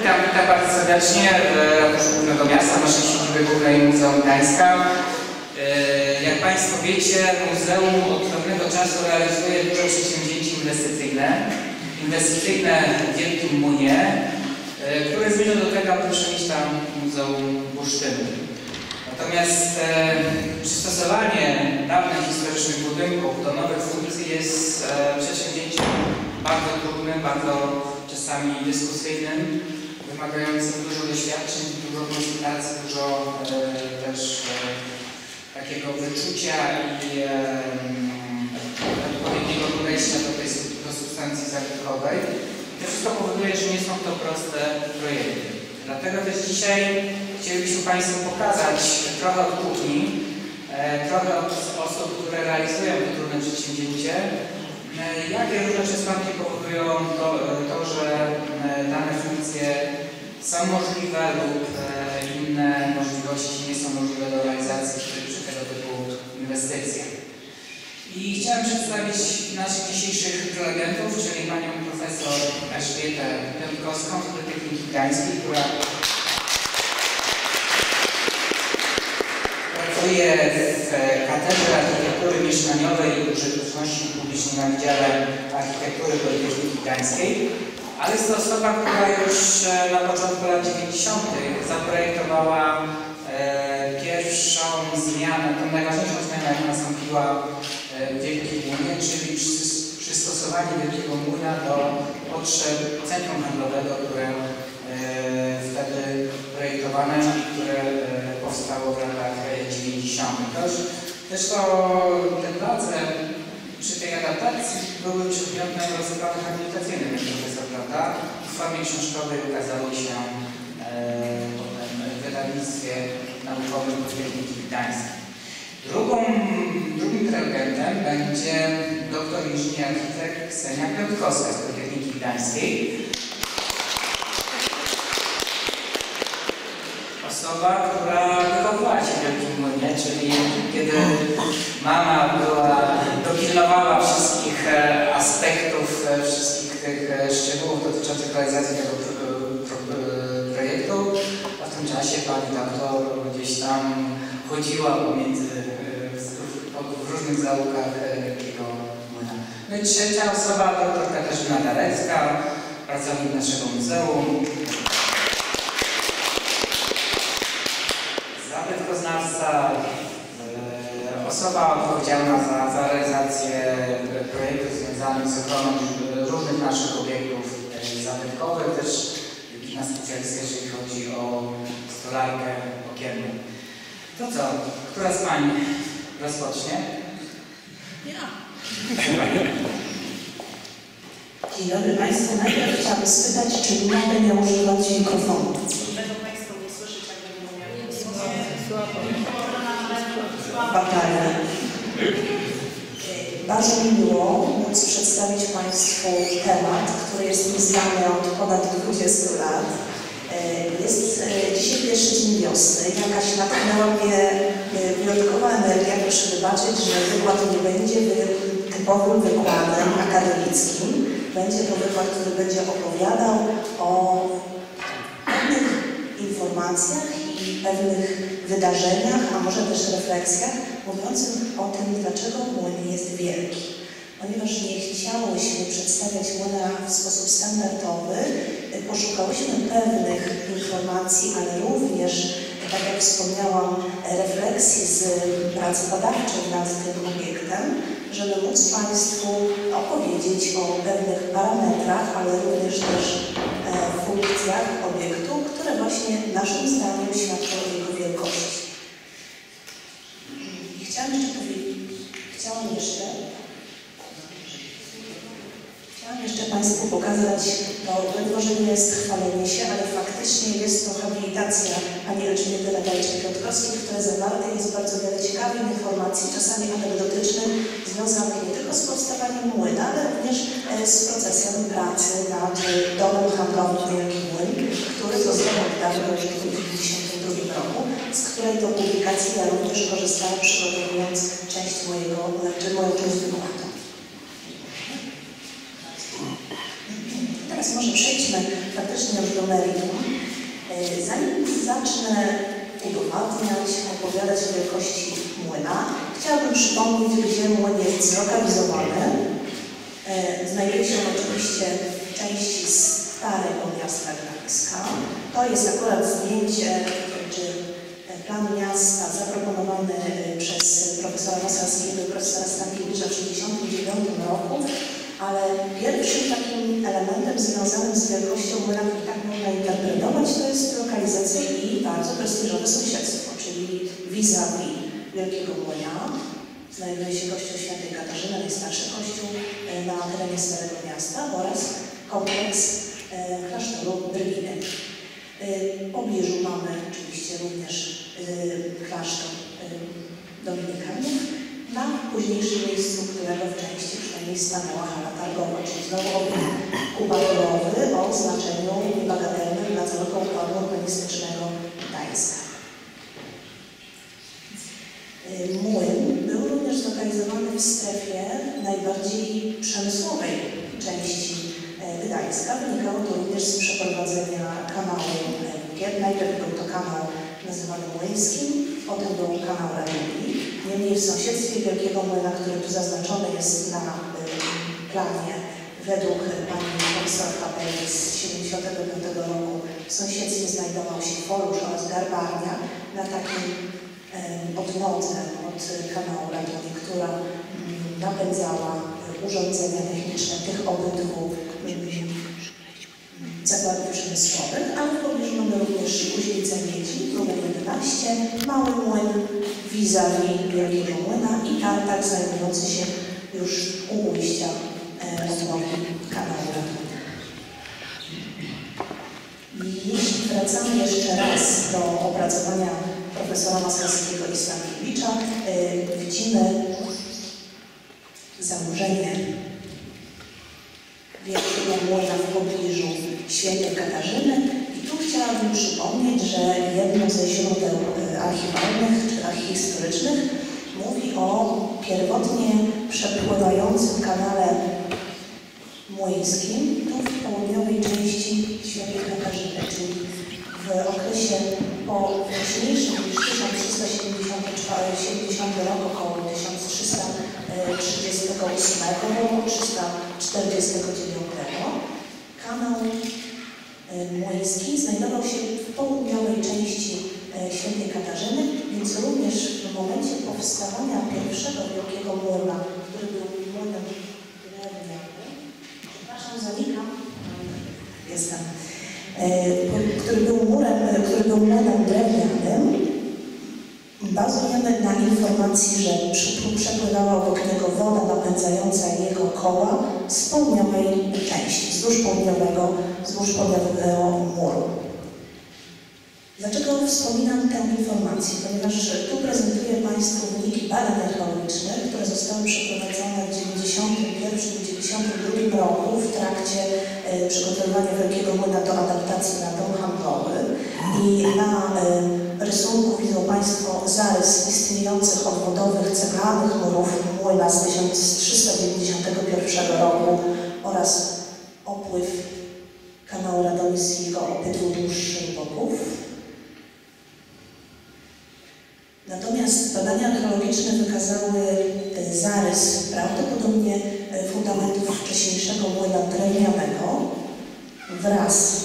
Witam bardzo serdecznie w Ratuszu Głównego Miasta, naszej siedziby głównej Muzeum Gdańska. Jak Państwo wiecie, muzeum od pewnego czasu realizuje duże przedsięwzięcie inwestycyjne w Wielkim Młynie, które zmierza do tego, aby przenieść tam Muzeum Bursztynu. Natomiast przystosowanie dawnych historycznych budynków do nowych funkcji jest przedsięwzięciem bardzo trudnym, bardzo czasami dyskusyjnym, wymagającym dużo doświadczeń, dużo konsultacji, dużo też takiego wyczucia i odpowiedniego podejścia do substancji zabytkowej. To wszystko powoduje, że nie są to proste projekty. Dlatego też dzisiaj chcielibyśmy Państwu pokazać trochę od kuchni, trochę od osób, które realizują to trudne przedsięwzięcie, jakie różne przesłanki powodują to, że dane funkcje są możliwe lub inne możliwości nie są możliwe do realizacji przy tego typu inwestycjach. I chciałem przedstawić naszych dzisiejszych prelegentów, czyli panią profesor Elżbietę Piątkowską z Politechniki Gdańskiej, która pracuje w Katedrze Architektury Mieszkaniowej i Użyteczności Publicznej na Wydziale Architektury Politechniki Gdańskiej, ale jest to osoba, która już na początku lat 90. zaprojektowała pierwszą zmianę, tą najważniejszą zmianę, jaka nastąpiła w Wielkim Młynie, czyli przystosowanie Wielkiego Młyna do potrzeb centrum handlowego, które wtedy projektowane i które powstało w latach 90. Też te prace przy tej adaptacji były przedmiotem rozprawy habilitacyjnej, profesor, prawda? W formie książkowej ukazały się potem w wydawnictwie naukowym Politechniki Gdańskiej. Drugim prelegentem będzie doktor inżynier architekt Ksenia Piątkowska z Politechniki Gdańskiej. Osoba, która wychowała się w Wielkim Młynie, czyli kiedy mama dopilnowała wszystkich aspektów, wszystkich tych szczegółów dotyczących realizacji tego projektu, a w tym czasie pani doktor gdzieś tam chodziła w różnych zaułkach Wielkiego Młyna. No i trzecia osoba, doktor Katarzyna Darecka, pracownik naszego muzeum. Zabytkoznawca, osoba odpowiedzialna za realizację projektów związanych z ochroną różnych naszych obiektów zabytkowych, też wybitna specjalistka, jeżeli chodzi o stolarkę okienną. To co? Która z Pań rozpocznie? Ja. Dzień dobry Państwu. Najpierw chciałabym spytać, czy mogę nie używać mikrofonu. Będą Państwo mnie słyszeć, jak będą mieli Fatalnie. Bardzo mi miło móc przedstawić Państwu temat, który jest mi znany od ponad 20 lat. Jest dzisiaj pierwszy dzień wiosny, jakaś natchnęła mnie wyjątkowa energia. Proszę wybaczyć, że wykład nie będzie typowym wykładem akademickim. Będzie to wykład, który będzie opowiadał o pewnych informacjach i pewnych wydarzeniach, a może też refleksjach, mówiących o tym, dlaczego młyn jest wielki. Ponieważ nie chciałyśmy przedstawiać młyna w sposób standardowy, poszukałyśmy pewnych informacji, ale również, tak jak wspomniałam, refleksji z pracy badawczej nad tym obiektem, żeby móc Państwu opowiedzieć o pewnych parametrach, ale również też funkcjach obiektu, które właśnie naszym zdaniem świadczą o jego wielkości. I chciałam jeszcze Państwu pokazać, no może nie jest chwalenie się, ale faktycznie jest to habilitacja pani Elżbiety Piątkowskiej, w której zawarte jest bardzo wiele ciekawych informacji, czasami anegdotycznych, związanych nie tylko z powstawaniem młyna, ale również z procesem pracy nad domem handlowym Wielki Młyn, który został oddany w 1992 roku, z której to publikacji ja również korzystałam, przygotowując moją część wykładu. Teraz może może przejdźmy faktycznie już do meritum. Zanim zacznę udowadniać, opowiadać o wielkości młyna, chciałabym przypomnieć, gdzie młyn jest zlokalizowany. Znajduje się on oczywiście w części starego miasta Gdańska. To jest akurat zdjęcie, czy plan miasta zaproponowany przez profesora Masalskiego i profesora Stankiewicza w 1969 roku, ale pierwszym takim elementem związanym z wielkością młyna, który tak można interpretować, to jest lokalizacja i bardzo prestiżowe sąsiedztwo, czyli vis-a-vis Wielkiego Młyna. Znajduje się kościół Świętej Katarzyny, najstarszy kościół na terenie Starego Miasta oraz kompleks klasztoru Drwiny. W pobliżu mamy oczywiście również klasztor dominikanów, na późniejszym miejscu, którego w części przynajmniej stanęła hala targowa, czyli znowu obiekt kubaturowy o znaczeniu niebagatelnym dla całego układu urbanistycznego Gdańska. Młyn był również zlokalizowany w strefie najbardziej przemysłowej części Gdańska. Wynikało to również z przeprowadzenia kanału Węgier. Najpierw był to kanał nazywany Młyńskim, potem był kanał Radowi. Niemniej w sąsiedztwie Wielkiego Młyna, który tu zaznaczony jest na planie według pani profesor Kapeli z 1975 roku, w sąsiedztwie znajdował się forusz oraz garbarnia na takim odnodze od kanału Radowi, która napędzała urządzenia techniczne tych obydwu zakładów przemysłowych, ale w pobliżu mamy również Uźnicę Miedzi, numer 11, Mały Młyn, vis-a-vis Wielkiego Młyna i tartak znajdujący się już u ujścia odnogi kanału Radowi. Jeśli wracamy jeszcze raz do opracowania profesora Masalskiego i Stankiewicza, widzimy zanurzenie Wielkiego Młyna w pobliżu Świętej Katarzyny i tu chciałabym przypomnieć, że jedno ze źródeł archiwalnych czy archihistorycznych mówi o pierwotnie przepływającym kanale młyńskim tu w południowej części Świętej Katarzyny, czyli w okresie po wcześniejszym niż 1370 rok, około 1338-349 kanał Młyński znajdował się w południowej części Świętej Katarzyny, więc również w momencie powstawania pierwszego Wielkiego Młyna, który był młynem drewnianym, przepraszam, zanikam, jestem, który był młynem drewnianym, bazujemy na informacji, że przepływała obok niego woda napędzająca jego koła z południowej części, wzdłuż południowego muru. Dlaczego wspominam tę informację? Ponieważ tu prezentuję Państwu wyniki badań archeologicznych, które zostały przeprowadzone w 1991-1992 roku w trakcie przygotowywania Wielkiego Młyna do adaptacji na dom handlowy. I na rysunku widzą Państwo zarys istniejących odwodowych ceglanych murów młyna z 1391 roku oraz opływ kanału Radomskiego obydwu dłuższych boków. Natomiast badania archeologiczne wykazały zarys prawdopodobnie fundamentów wcześniejszego młyna drewnianego wraz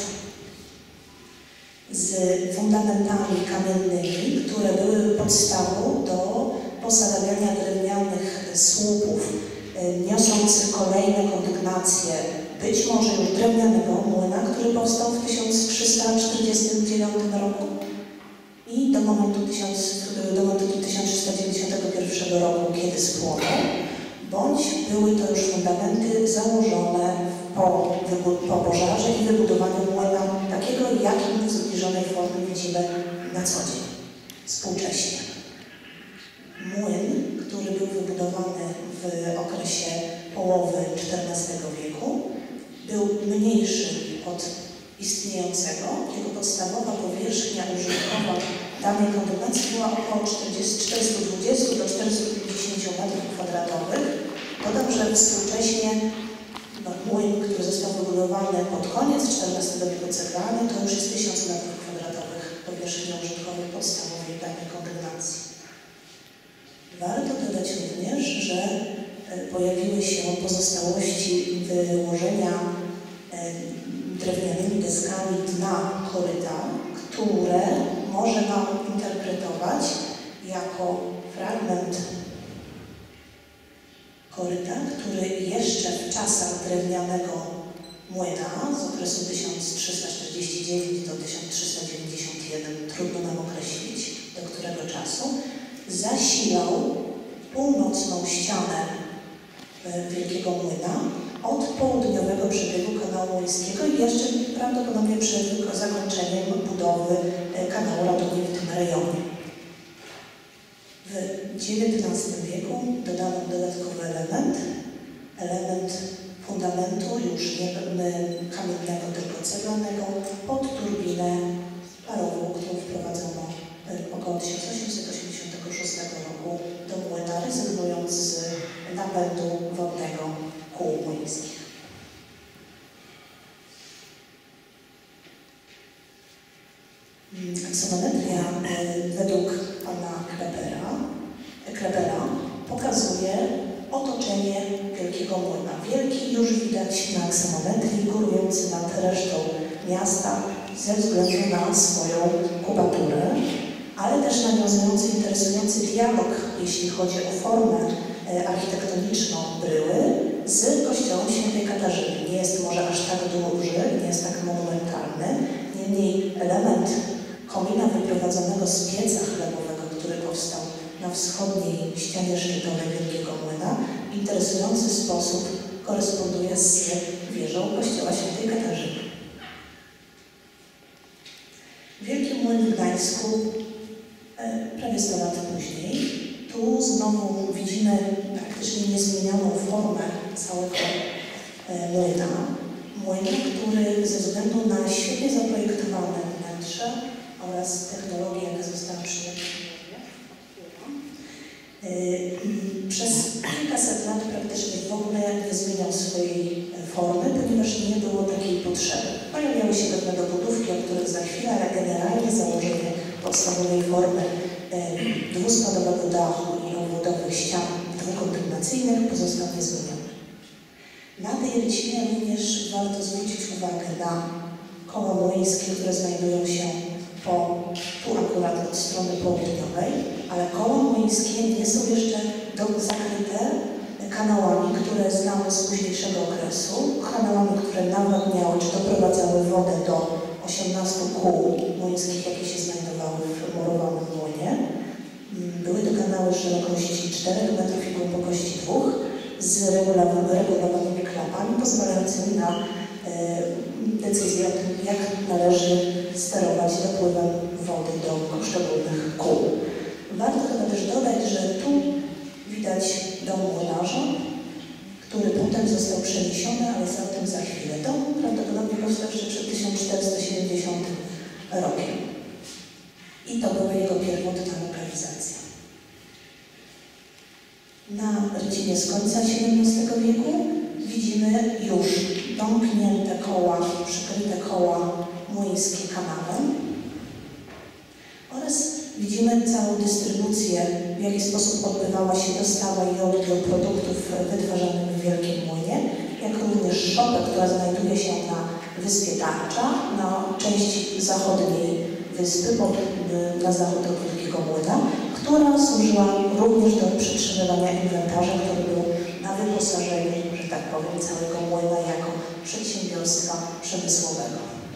z fundamentami kamiennymi, które były podstawą do pozadawiania drewnianych słupów niosących kolejne kondygnacje, być może już drewnianego młyna, który powstał w 1349 roku i do momentu 1391 roku, kiedy spłonął, bądź były to już fundamenty założone po pożarze i wybudowaniu młyna takiego, jakim w zbliżonej formie widzimy na co dzień, współcześnie. Młyn, który był wybudowany w okresie połowy XIV wieku, był mniejszy od istniejącego. Jego podstawowa powierzchnia użytkowa danej kondygnacji była około 420 do 450 m2. Dodam, że współcześnie młyn, który został wybudowany pod koniec XIV wieku ceglany, to już jest 1000 m2 powierzchni użytkowej podstawowej danej kondygnacji. Warto dodać również, że pojawiły się pozostałości wyłożenia drewnianymi deskami dna koryta, które można interpretować jako fragment koryta, który jeszcze w czasach drewnianego młyna z okresu 1349 do 1391, trudno nam określić do którego czasu, zasilał północną ścianę Wielkiego Młyna od południowego przebiegu kanału Młyńskiego i jeszcze prawdopodobnie przed zakończeniem budowy kanału Radomia w tym rejonie. W XIX wieku dodano dodatkowy element fundamentu już nie kamiennego, tylko ceglanego pod turbinę parową, którą wprowadzono około 1886 roku do młyna, rezygnując z napędu wodnego kół młyńskich. Aksonometria według pana Krebera pokazuje otoczenie Wielkiego Młyna. Wielki już widać na aksonometrii, górujący nad resztą miasta ze względu na swoją kubaturę, ale też nawiązujący interesujący dialog, jeśli chodzi o formę architektoniczną bryły z kościołem Świętej Katarzyny. Nie jest może aż tak duży, nie jest tak monumentalny, niemniej element komina wyprowadzonego z pieca chlebowego, który powstał na wschodniej ścianie szczytowej Wielkiego Młyna, w interesujący sposób koresponduje z wieżą kościoła Świętej Katarzyny. Wielki Młyn w Gdańsku prawie 100 lat później. Tu znowu widzimy praktycznie niezmienioną formę całego młyna. Młyna, który ze względu na świetnie zaprojektowane wnętrze oraz technologię, jaka została przyjęta przez kilkaset lat praktycznie w ogóle nie zmieniał swojej formy, ponieważ nie było takiej potrzeby. Pojawiały się pewne dobudówki, o których za chwilę, ale generalnie założenie podstawowej formy dwuspadowego dachu i obwodowych ścian dwukondygnacyjnych pozostał niezmieniony. Na tej rycinie również warto zwrócić uwagę na koła młyńskie, które znajdują się tu akurat od strony południowej, ale koła młyńskie nie są jeszcze zakryte kanałami, które znamy z późniejszego okresu, kanałami, które nawadniały czy doprowadzały wodę do 18 kół młyńskich, jakie się znajdowały w murowanym młynie. Były to kanały szerokości 4 metrów i głębokości 2 z regulowanymi klapami, pozwalającymi na decyzję o tym, jak należy sterować dopływem wody do poszczególnych kół. Warto chyba też dodać, że tu widać dom młynarza, który potem został przeniesiony, ale za tym za chwilę. Dom prawdopodobnie powstał jeszcze przed 1470 rokiem. I to była jego pierwotna lokalizacja. Na rycinie z końca XVII wieku widzimy już domknięte koła, przykryte koła młyńskie kanałem oraz widzimy całą dystrybucję, w jaki sposób odbywała się dostawa i odbiór produktów wytwarzanych w Wielkim Młynie, jak również szopę, która znajduje się na wyspie Tarcza, na części zachodniej wyspy, na zachód od Wielkiego Młyna, która służyła również do przetrzymywania inwentarza, który był na wyposażeniu, że tak powiem, całego młyna jako przedsiębiorstwa przemysłowego.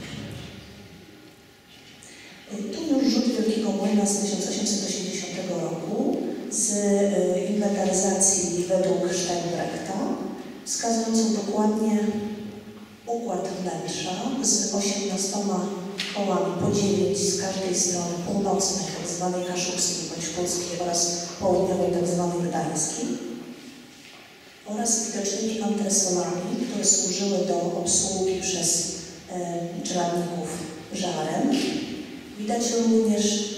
Tu już rzut Wielkiego Młyna z 1880 roku z inwentaryzacji według Steinbrechta, wskazującą dokładnie układ wnętrza z 18 kołami po 9 z każdej strony północnej, tzw. kaszubskiej bądź polskiej oraz południowej, tzw. gdańskiej, oraz widocznymi antresolami, które służyły do obsługi przez czeladników żarem. Widać również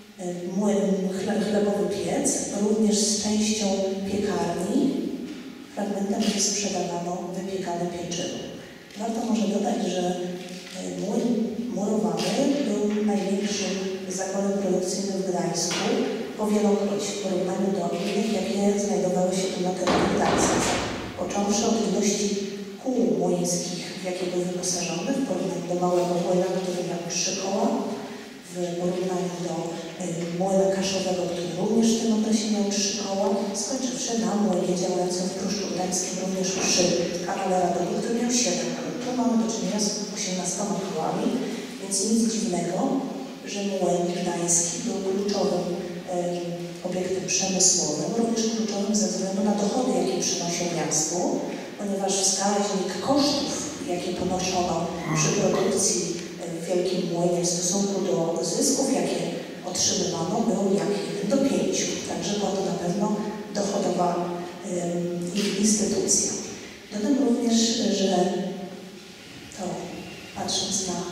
chlebowy piec, również z częścią piekarni, fragmentem, gdzie sprzedawano wypiekane pieczywo. Warto może dodać, że młyn murowany był największym zakładem produkcyjnym w Gdańsku po wielokroć w porównaniu do innych, jakie znajdowały się tu na terenie Gdańska. Począwszy od ilości kół młyńskich, w jakie był wyposażony, w porównaniu do małego młyna, który miał 3 koła, w porównaniu do młyna kaszowego, który również w tym okresie miał 3 koła, skończywszy na młynie działającym w Pruszczu Gdańskim również przy kanale Radomiu, który miał 7 kół. Tu mamy do czynienia z 18 kołami, więc nic dziwnego, że młyn gdański był kluczowym obiektem przemysłowym, również kluczowym ze względu na dochody, jakie przynosił miastu, ponieważ wskaźnik kosztów, jakie ponoszono przy produkcji w Wielkim Młynie w stosunku do zysków, jakie otrzymywano, był jak 1:5. Także była to na pewno dochodowa instytucja. Dodam również, że to patrząc na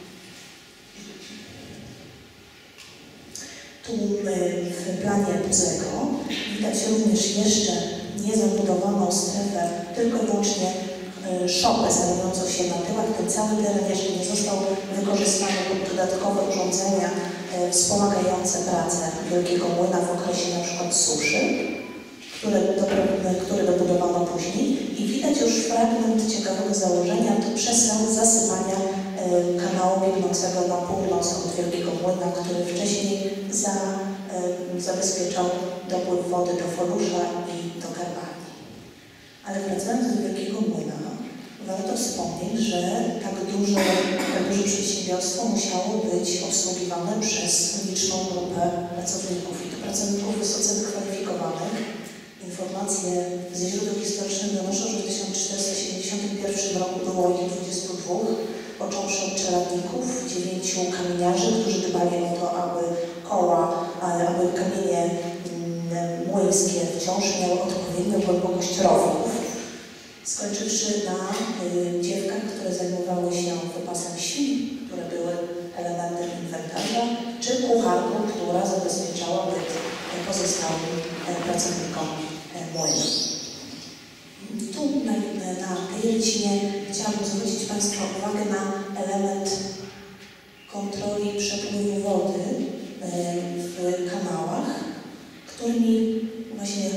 tu w planie Buzego widać również jeszcze niezabudowaną strefę, tylko i wyłącznie szopę znajdującą się na tyłach. Ten cały teren jeszcze nie został wykorzystany pod dodatkowe urządzenia wspomagające pracę Wielkiego Młyna w okresie na przykład suszy, które dobudowano później. I widać już fragment ciekawego założenia, to przesał zasypania kanału biegnącego na północ od Wielkiego Młyna, który wcześniej zabezpieczał dopływ wody do Folusza i do Karpanii. Ale wracając do Wielkiego Młyna, warto wspomnieć, że tak duże przedsiębiorstwo musiało być obsługiwane przez liczną grupę pracowników. I to pracowników wysoce wykwalifikowanych. Informacje ze źródeł historycznych donoszą, że w 1471 roku było ich 22, począwszy od czeladników, 9 kamieniarzy, którzy dbali o to, aby kamienie młyńskie wciąż miały odpowiednią głębokość rowów, skończywszy na dziewkach, które zajmowały się wypasem świń, które były elementem inwentarza, czy kucharką, która zabezpieczała byt pozostałym pracownikom młynu. Tu na tej rycinie chciałabym zwrócić Państwa uwagę na element kontroli przepływu wody w kanałach, którymi właśnie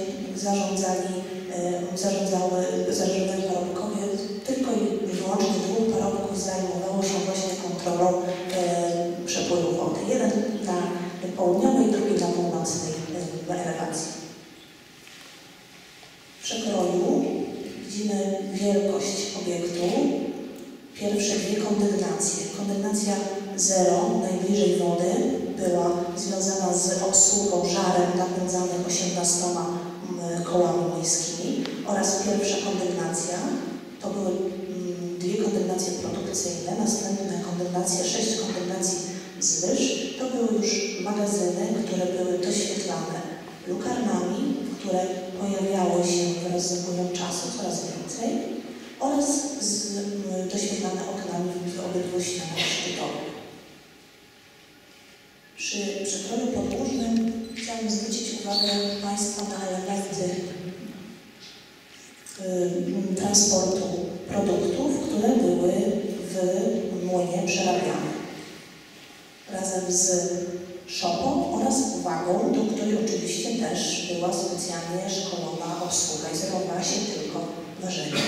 zarządzały parobkowie. Tylko i wyłącznie 2 parobków zajmowało się właśnie kontrolą przepływu wody. Jeden na południowej, drugi na północnej elewacji. W przekroju widzimy wielkość obiektu. Pierwsze 2 kondygnacje. Kondygnacja 0, najbliżej wody, była związana z obsługą żarem napędzanych 18 kołami młyńskimi oraz pierwsza kondygnacja, to były 2 kondygnacje produkcyjne, następne kondygnacje, 6 kondygnacji zwyż, to były już magazyny, które były doświetlane lukarnami, które pojawiały się wraz z upływem czasu coraz więcej oraz doświetlane oknami w obydwu ścianach szczytowych. Przy przekroju podłużnym chciałabym zwrócić uwagę Państwa na elementy transportu produktów, które były w młynie przerabiane. Razem z szopą oraz wagą, do której oczywiście też była specjalnie szkolona obsługa i zajmowała się tylko ważeniem.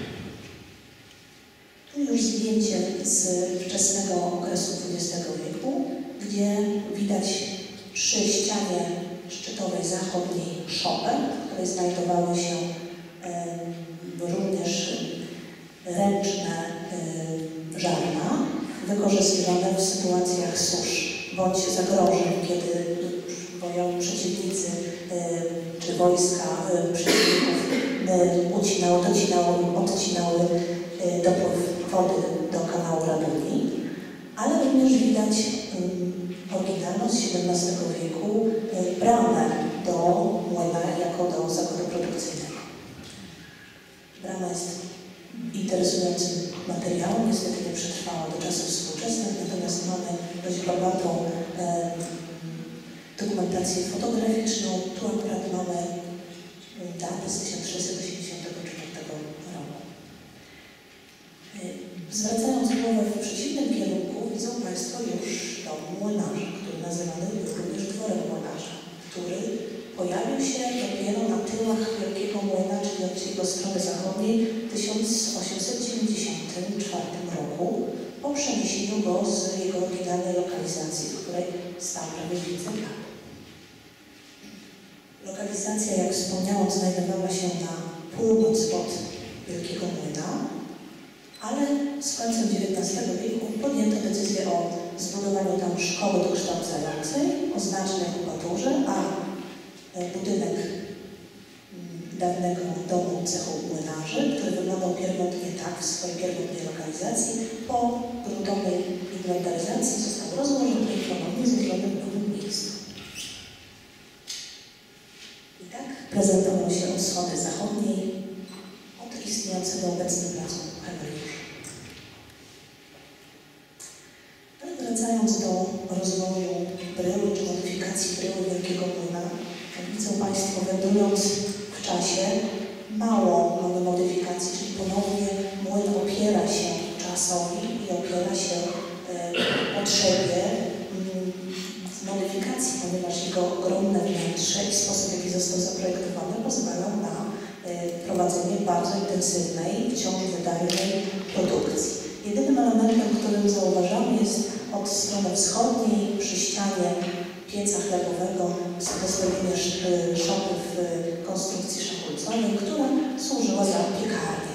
Tu już zdjęcie z wczesnego okresu XX wieku, gdzie widać przy ścianie szczytowej zachodniej szopę, w której znajdowały się również ręczne żarna, wykorzystywane w sytuacjach susz bądź zagrożeń, kiedy przeciwnicy czy wojska przeciwników odcinały dopływ wody do kanału Raduni, ale również widać oryginalną z XVII wieku bramę do młyna jako do zakładu produkcyjnego. Brama jest interesującym materiałem, niestety nie przetrwała do czasów współczesnych, natomiast mamy dość bogatą dokumentację fotograficzną. Tu akurat mamy datę z 1680 murach Wielkiego Młyna, czyli od jego strony zachodniej, w 1894 roku po przeniesieniu go z jego oryginalnej lokalizacji, w której stał prawie 500 lat. Lokalizacja, jak wspomniałam, znajdowała się na północ od Wielkiego Młyna, ale z końcem XIX wieku podjęto decyzję o zbudowaniu tam szkoły dokształcającej o znacznej kubaturze, a budynek dawnego domu cechu młynarzy, który wyglądał pierwotnie tak w swojej pierwotnej lokalizacji, po gruntownej inwentaryzacji został rozłożony i ponownie złożony w nowym miejscu. I tak prezentował się od strony zachodniej od istniejącego obecnie placu Heveliusza. Ale wracając do rozwoju bryły czy modyfikacji bryły Wielkiego Młyna, jak widzą Państwo, wędrując w czasie, mało mamy modyfikacji, czyli ponownie młyn opiera się czasowi i opiera się potrzebie modyfikacji, ponieważ jego ogromne wnętrze i sposób, w jaki został zaprojektowany, pozwalał na prowadzenie bardzo intensywnej, wciąż wydajnej produkcji. Jedynym elementem, którym zauważamy, jest od strony wschodniej przy ścianie pieca chlebowego postawienie szopy w konstrukcji szachulcowej, która służyła za piekarnię.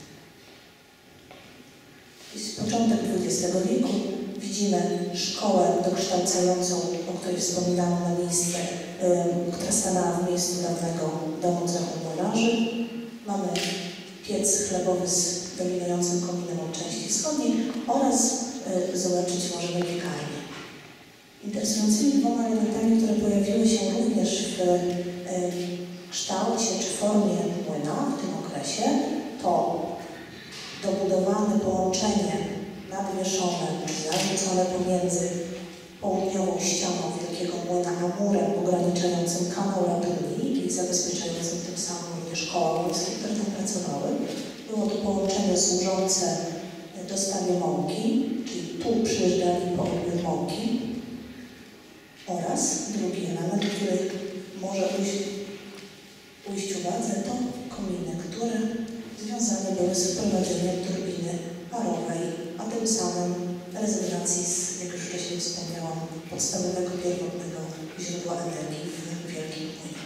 I z początek XX wieku widzimy szkołę dokształcającą, o której wspominałam na miejsce, która stanęła w miejscu dawnego domu cechu młynarzy. Mamy piec chlebowy z dominującym kominem od części wschodniej oraz zobaczyć możemy piekarnię. Interesującymi dwoma elementami, które pojawiły się również w kształcie czy formie młyna w tym okresie, to dobudowane połączenie nadwieszone, zarzucone pomiędzy południową ścianą Wielkiego Młyna a murem ograniczającym kanał Raduni i zabezpieczającym tym samym również koła wojskie, które tam pracowały. Było to połączenie służące dostawie mąki, czyli tu przyjeżdżali po odbiór mąki, oraz drugi element, który może ujść uwadze, to kominy, które związane były z wprowadzeniem turbiny parowej, a tym samym rezygnacji z, jak już wcześniej wspomniałam, podstawowego pierwotnego źródła energii w Wielkim Młynie.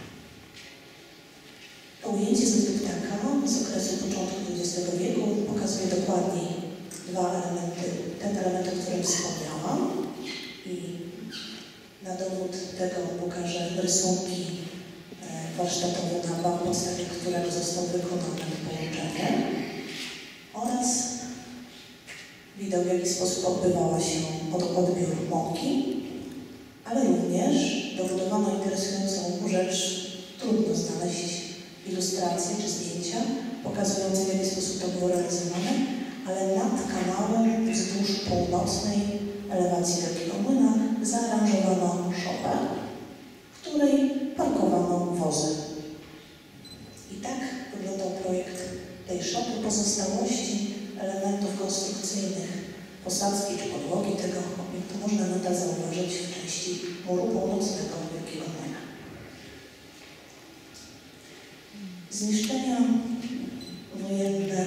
To ujęcie z ptaka z okresu początku XX wieku pokazuje dokładniej dwa elementy, ten element, o którym wspomniałam, i na dowód tego pokażę rysunki warsztatowe, na podstawie którego został wykonany połączenie, oraz wideo, w jaki sposób odbywała się odbiór mąki, ale również dobudowano interesującą rzecz, trudno znaleźć ilustracje czy zdjęcia pokazujące, w jaki sposób to było realizowane, ale nad kanałem wzdłuż północnej elewacji Wielkiego Młyna zaaranżowano szopę, w której parkowano wozy. I tak wyglądał projekt tej szopy. Pozostałości elementów konstrukcyjnych posadzki czy podłogi tego obiektu można nadal zauważyć w części muru północnego Wielkiego Młyna. Zniszczenia wojenne,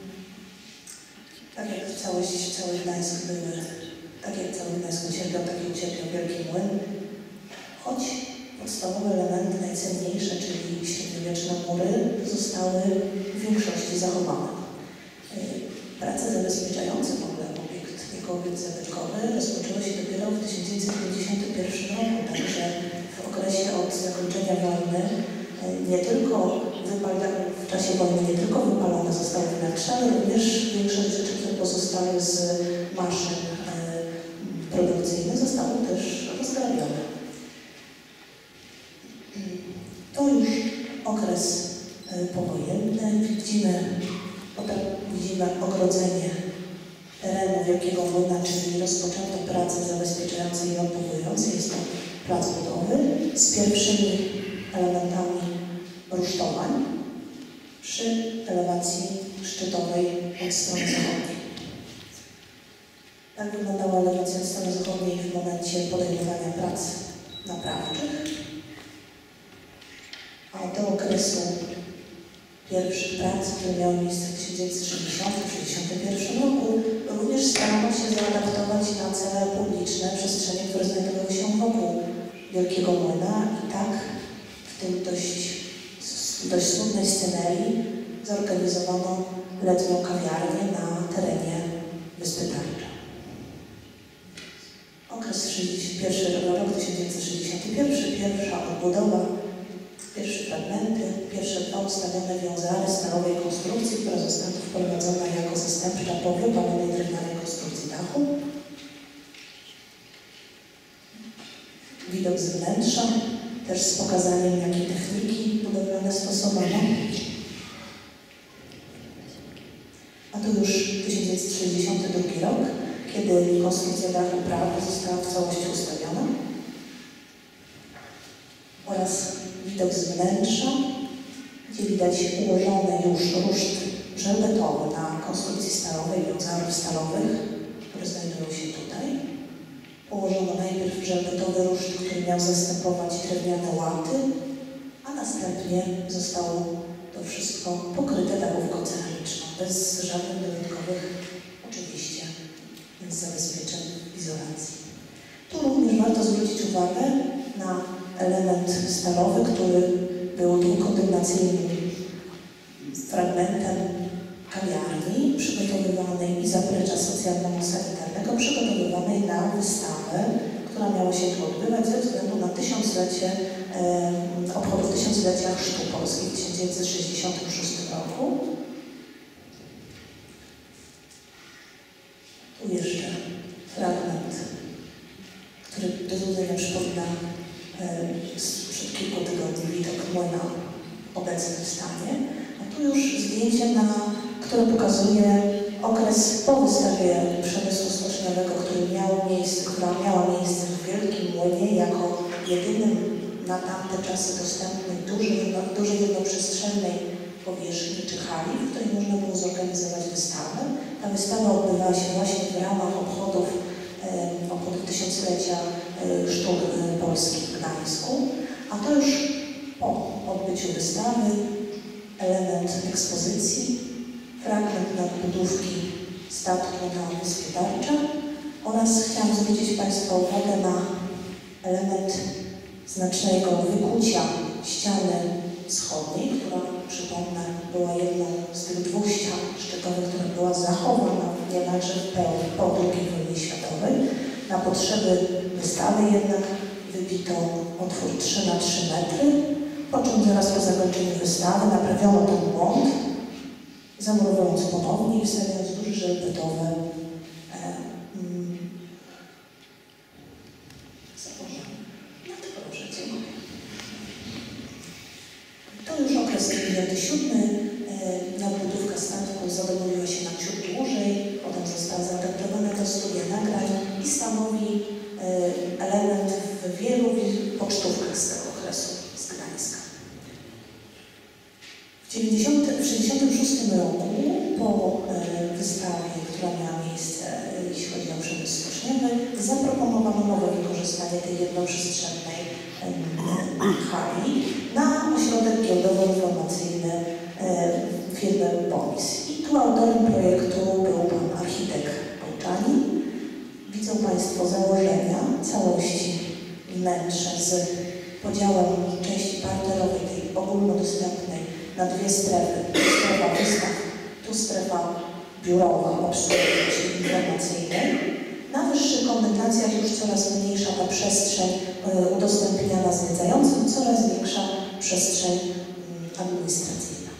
tak jak cały Gdańsk były, tak jak cały Gdańsk ucierpiał, tak jak ucierpiał Wielki Młyn, choć podstawowe elementy najcenniejsze, czyli średniowieczne mury, zostały w większości zachowane. Prace zabezpieczające w ogóle obiekt jako obiekt zabytkowy rozpoczęły się dopiero w 1951 roku, także w okresie od zakończenia wojny nie tylko w czasie wojny nie tylko wypalone zostały wnętrza, ale również większość rzeczy, które pozostały z maszyn produkcyjnych, zostały też rozgrabione. To już okres powojenny. Widzimy ogrodzenie terenu Wielkiego Młyna, czyli rozpoczęto pracę zabezpieczające i odpływające. Jest to plac budowy z pierwszymi elementami rusztowań przy elewacji szczytowej od strony zachodniej. Tak wyglądała elewacja od strony zachodniej w momencie podejmowania prac naprawczych. a do okresu pierwszych prac, które miały miejsce w 1960-1961 roku, również starano się zaadaptować na cele publiczne przestrzenie, które znajdowały się wokół Wielkiego Młyna i tak w tym dość smutnej scenerii zorganizowano letnią kawiarnię na terenie Wyspy Tarcza. Okres rok 1961, pierwsza odbudowa, pierwsze fragmenty, pierwsze dwa ustawione wiązary stalowej konstrukcji, która została wprowadzona jako zastępcza po wypalonej drewnianej konstrukcji dachu. Widok z wnętrza, też z pokazaniem, jakiej techniki budowlane stosowano. A to już 1962 rok, kiedy konstrukcja dachu prawy została w całości ustawiona. Oraz widok z wnętrza, gdzie widać ułożony już ruszt żelbetowy na konstrukcji stalowej, wiązarów stalowych, które znajdują się tutaj. Położono najpierw żelbetowy ruszt, który miał zastępować drewniane łaty, a następnie zostało to wszystko pokryte dachówką ceramiczną, bez żadnych dodatkowych, oczywiście, zabezpieczeń izolacji. Tu również warto zwrócić uwagę na element stalowy, który był dwukondygnacyjnym fragmentem kawiarni przygotowywanej i zaplecza socjalno-sanitarnego, przygotowywanej na wystawę, która miała się tu odbywać ze względu na obchodów tysiąclecia chrztu Polski w 1966 roku. Tu jeszcze fragment, który do złudzenia przypomina sprzed kilku tygodni widok młyna obecny w stanie. A tu już zdjęcie, które pokazuje okres po wystawie przemysłu stoczniowego, która miała miejsce w Wielkim Młynie jako jedynym na tamte czasy dostępnej dużej jednoprzestrzennej powierzchni czy hali, w której można było zorganizować wystawę. Ta wystawa odbywała się właśnie w ramach obchodów tysiąclecia chrztu Polski w Gdańsku, a to już po odbyciu wystawy element ekspozycji, fragment nadbudówki statku na Wyspie Tarcza oraz chciałam zwrócić Państwa uwagę na element znacznego wykucia ściany wschodniej, która, przypomnę, była jedną z tych dwóch ścian szczytowych, która była zachowana niemalże w pełni po II wojnie światowej. Na potrzeby wystawy jednak wybito otwór 3 na 3 metry, po czym zaraz po zakończeniu wystawy naprawiono ten błąd, zamurowując ponownie i wstawiając duże żelbetowe To już okres 97. Nadbudówka statku zadowoliła się na ciut dłużej, potem została zaadaptowana do studia nagrań i stanowi element w wielu pocztówkach z tego okresu z Gdańska. W 1966 roku, po wystawie, która miała miejsce, jeśli chodzi o przemysł stoczniowy, zaproponowano nowe wykorzystanie tej jednoprzestrzennej hali na ośrodek giełdowo-informacyjny firmy POMIS. I tu autorem projektu był pan architekt Polczani. Widzą Państwo założenia całości wnętrza z podziałem części parterowej, tej ogólnodostępnej, na dwie strefy. Strefa wystaw, tu strefa biurowa, obsługi informacyjnej. Na wyższych kondygnacjach już coraz mniejsza ta przestrzeń udostępniana zwiedzającym, coraz większa przestrzeń administracyjna.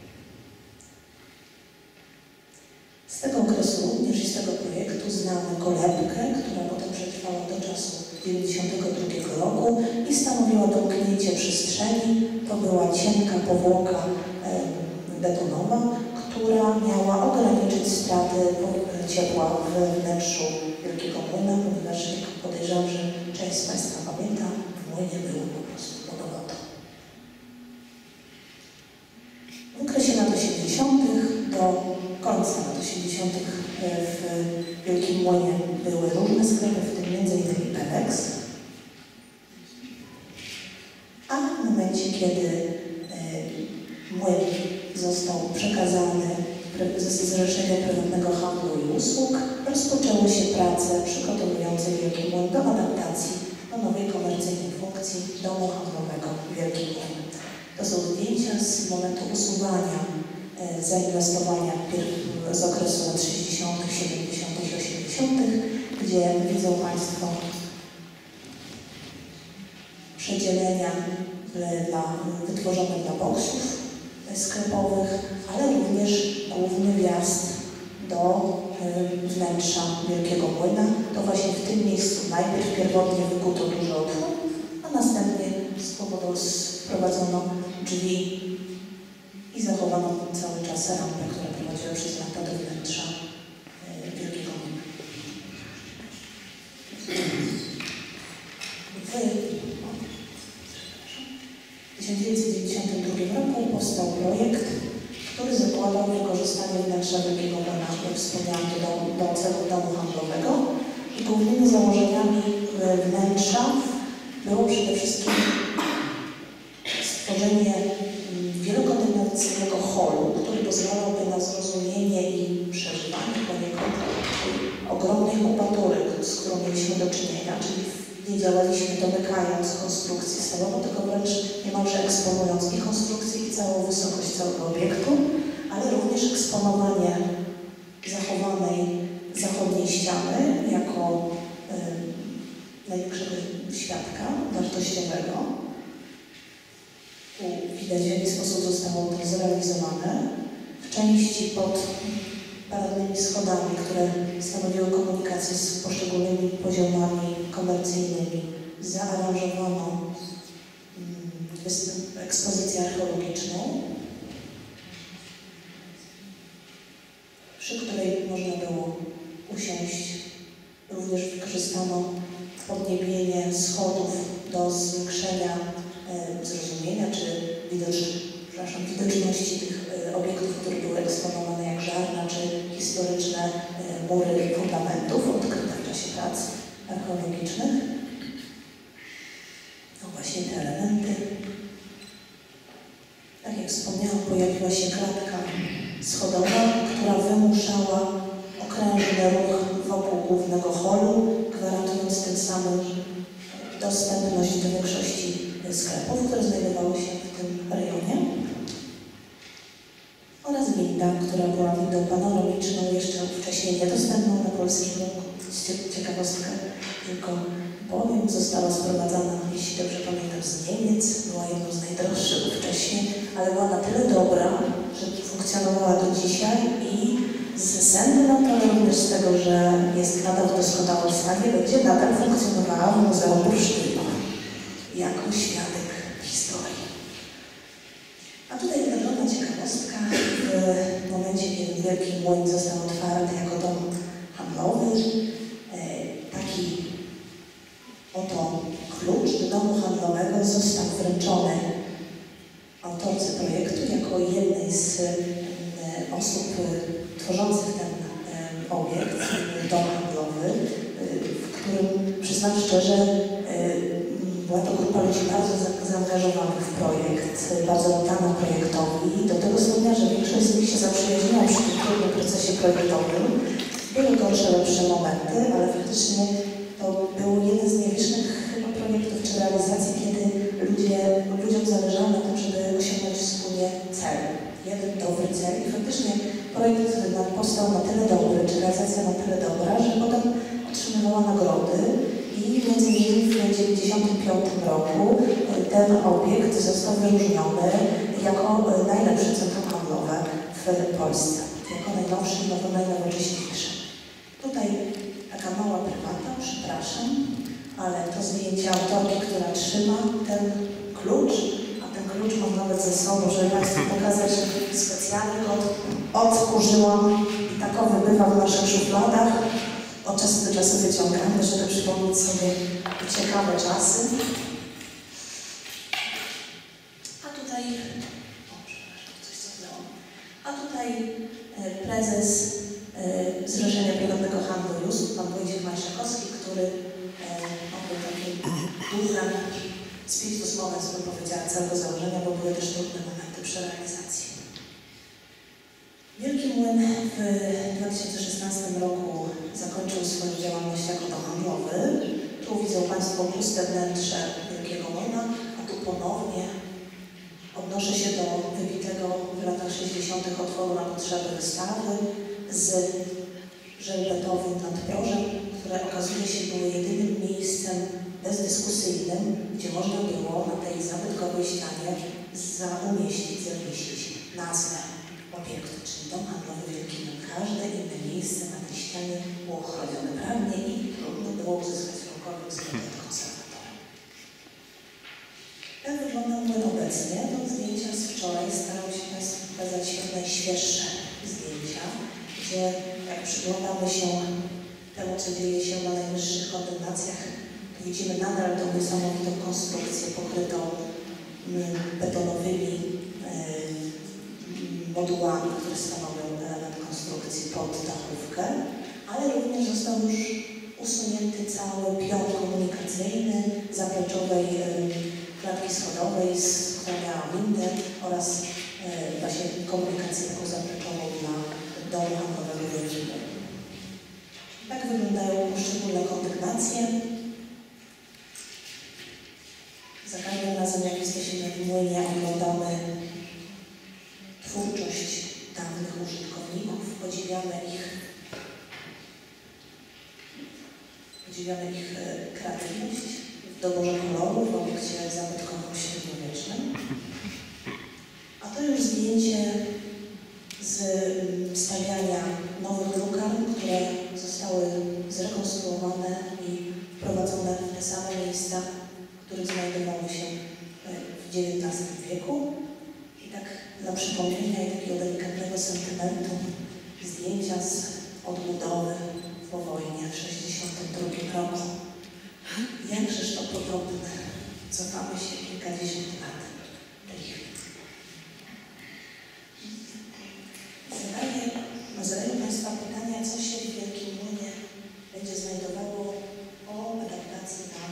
Z tego okresu również i z tego projektu znamy kolebkę, która potem przetrwała do czasu 1992 roku i stanowiła domknięcie przestrzeni. To była cienka powłoka betonowa, która miała ograniczyć straty ciepła w wnętrzu Wielkiego Młyna, ponieważ podejrzewam, że część z Państwa pamięta, w młynie było po prostu lodowato. W okresie lat 80. do końca lat 80. w Wielkim Młynie były różne sklepy, w tym m.in. Penex. A w momencie, kiedy młyn został przekazany Zrzeszeniu Prywatnego Handlu i Usług, rozpoczęły się prace przygotowujące Wielki Młyn do adaptacji do nowej komercyjnej funkcji domu handlowego Wielki Młyn. To są zdjęcia z momentu usuwania zainwestowania z okresu lat 60., 70. i 80., gdzie widzą Państwo przedzielenia wytworzone dla boksów sklepowych, ale również główny wjazd do wnętrza Wielkiego Młyna. To właśnie w tym miejscu najpierw pierwotnie wykuto duży otwór, a następnie wprowadzono drzwi i zachowano cały czas rampę, która prowadziła przez lata do wnętrza Wielkiego Młyna. W 1992 roku powstał projekt, który zakładał wykorzystanie wnętrza Wielkiego Młyna, jak wspomniałam, do celu domu handlowego. I głównymi założeniami wnętrza było przede wszystkim stworzenie wielokondynacyjnego holu, który pozwalałby na zrozumienie i przeżywanie poniekąd ogromnej kubatury, z którą mieliśmy do czynienia, czyli nie działaliśmy domykając konstrukcji stalowo, tylko wręcz niemalże eksponując i konstrukcję, i całą wysokość całego obiektu, ale również eksponowanie zachowanej zachodniej ściany jako największego świadka wartościowego. Tu widać, w jaki sposób zostało to zrealizowane. W części pod paralelnymi schodami, które stanowiły komunikację z poszczególnymi poziomami komercyjnymi, zaaranżowano ekspozycję archeologiczną, przy której można było usiąść. Również wykorzystano podniebienie schodów do zwiększenia zrozumienia czy widoczności tych obiektów, które były eksponowane, jak żarna czy historyczne mury fundamentów odkryte w czasie prac archeologicznych. No właśnie te elementy. Tak jak wspomniałam, pojawiła się klatka schodowa, która wymuszała okrężny ruch wokół głównego holu, gwarantując tym samym dostępność do większości sklepów, które znajdowały się w tym rejonie, oraz winda, która była windą panoramiczną, jeszcze wcześniej niedostępną na polskim rynku. Ciekawostkę tylko powiem, została sprowadzana, jeśli dobrze pamiętam, z Niemiec, była jedną z najdroższych wcześniej, ale była na tyle dobra, że funkcjonowała do dzisiaj i z zęby na to, również z tego, że jest nadal w doskonałym stanie, będzie nadal funkcjonowała w Muzeum Bursztynu jako świadek historii. A tutaj wygląda ciekawostka. W momencie, kiedy Wielki Młyn został otwarty jako dom handlowy, taki oto klucz do domu handlowego został wręczony autorce projektu jako jednej z osób tworzących ten obiekt, dom handlowy, w którym, przyznam szczerze, była to grupa ludzi bardzo zaangażowanych w projekt, bardzo oddana projektowi, do tego stopnia, że większość z nich się zaprzyjaźniła przy tym trudnym procesie projektowym. Były gorsze, lepsze momenty, ale faktycznie to był jeden z nielicznych chyba projektów czy realizacji, kiedy ludziom zależało na tym, żeby osiągnąć wspólnie cel. Jeden dobry cel i faktycznie projekt powstał na tyle dobry, czy realizacja na tyle dobra, że potem otrzymywała nagrody. I między innymi w 1995 roku ten obiekt został wyróżniony jako najlepsze centrum handlowe w Polsce, jako najnowszy i najnowocześniejszy. Tutaj taka mała prywata, przepraszam, ale to zdjęcie autorki, która trzyma ten klucz, a ten klucz mam nawet ze sobą, żeby Państwu pokazać, że specjalnie go odkurzyłam i takowy bywa w naszych szufladach. Od czasu do czasu wyciągamy, żeby przypomnieć sobie ciekawe czasy. A tutaj, coś cofnęło. A tutaj prezes Zrzeszenia Prywatnego Handlu i Usług, pan Wojciech Majszakowski, który był takim duchem spiritus movens, bym powiedziała, całego założenia, bo były też trudne momenty przy realizacji. Wielki Młyn w 2016 roku zakończył swoją działalność jako dom handlowy. Tu widzą Państwo puste wnętrze Wielkiego Młyna, a tu ponownie odnoszę się do wybitego w latach 60. otworu na potrzeby wystawy z żelbetowym nadprożem, które okazuje się było jedynym miejscem bezdyskusyjnym, gdzie można było na tej zabytkowej ścianie zamieścić nazwę obiektu, czyli dom handlowy Wielki Młyn. Każde inne miejsce na tej ścianie było chronione prawnie i trudno było uzyskać jakąkolwiek zgodę od konserwatora. Jak wygląda Młyn obecnie? To zdjęcia z wczoraj. Staram się Państwu pokazać jak najświeższe zdjęcia, gdzie jak przyglądamy się temu, co dzieje się na najwyższych kondygnacjach, widzimy nadal tą niesamowitą konstrukcję pokrytą betonowymi modułami, które stanowią element konstrukcji pod dachówkę, ale również został już usunięty cały pion komunikacyjny zapleczowej klatki schodowej, która miała windę oraz właśnie komunikację taką zapleczową dla domu handlowego Wielki Młyn. Tak wyglądają poszczególne kondygnacje. Za każdym razem, jak jesteśmy w Młynie, oglądamy twórczość dawnych użytkowników, podziwiamy ich kreatywność w doborze kolorów w obiekcie zabytkowym średniowiecznym. A to już zdjęcie z stawiania nowych lukarn, które zostały zrekonstruowane i wprowadzone w te same miejsca, w których znajdowały się w XIX wieku. I tak dla przypomnienia i takiego delikatnego sentymentu zdjęcia z odbudowy po wojnie w 1962 roku. Jakżeż to podobne. Cofamy się kilkadziesiąt lat tej chwili. Zadaję Państwa pytania, co się w Wielkim Młynie będzie znajdowało po adaptacji na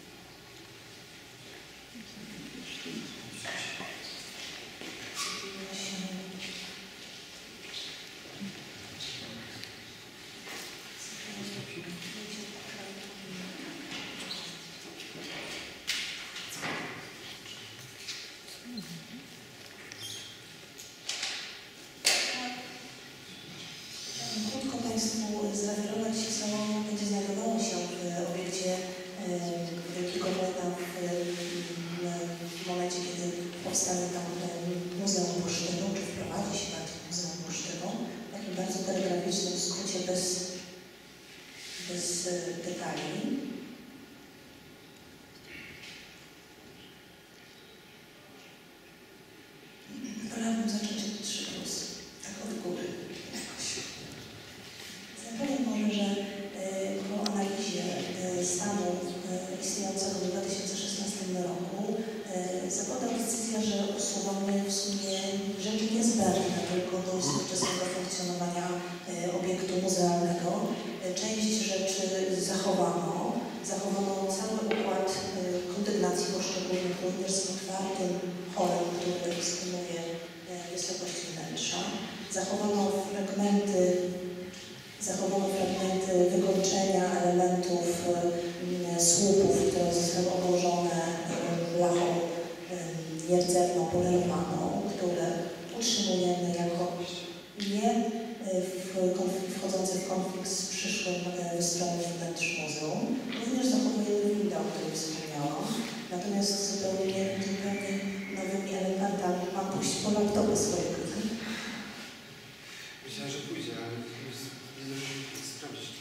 krótko Państwu zreferować, co będzie znajdowało się w obiekcie Wielkiego Młyna w momencie, kiedy powstanie tam Muzeum Bursztynu, czy wprowadzi się na Muzeum Bursztynu. W takim bardzo telegraficznym skrócie, bez detali. Wolałabym zacząć od 3+, tak od góry jakoś. Zapowiem może, że po analizie stanu istniejącego w 2016 roku zapadła decyzja, że usuwamy w sumie rzeczy niezbędne tylko do współczesnego funkcjonowania obiektu muzealnego. Część rzeczy zachowano. Zachowano cały układ kondygnacji poszczególnych, również z otwartym holem, który dysponuje wysokość wnętrza. Zachowano fragmenty wykończenia elementów słupów, które zostały obłożone blachą nierdzewną, polerowaną, które utrzymujemy jako nie wchodzący w konflikt z przyszłym wystroniem wnętrz muzeum. Również zachowujemy windę, o której wspomniałam, natomiast zupełnie nowymi elementami mam pójść po laptopy swojego. Myślałem, że pójdzie, ale nie sprawdzić.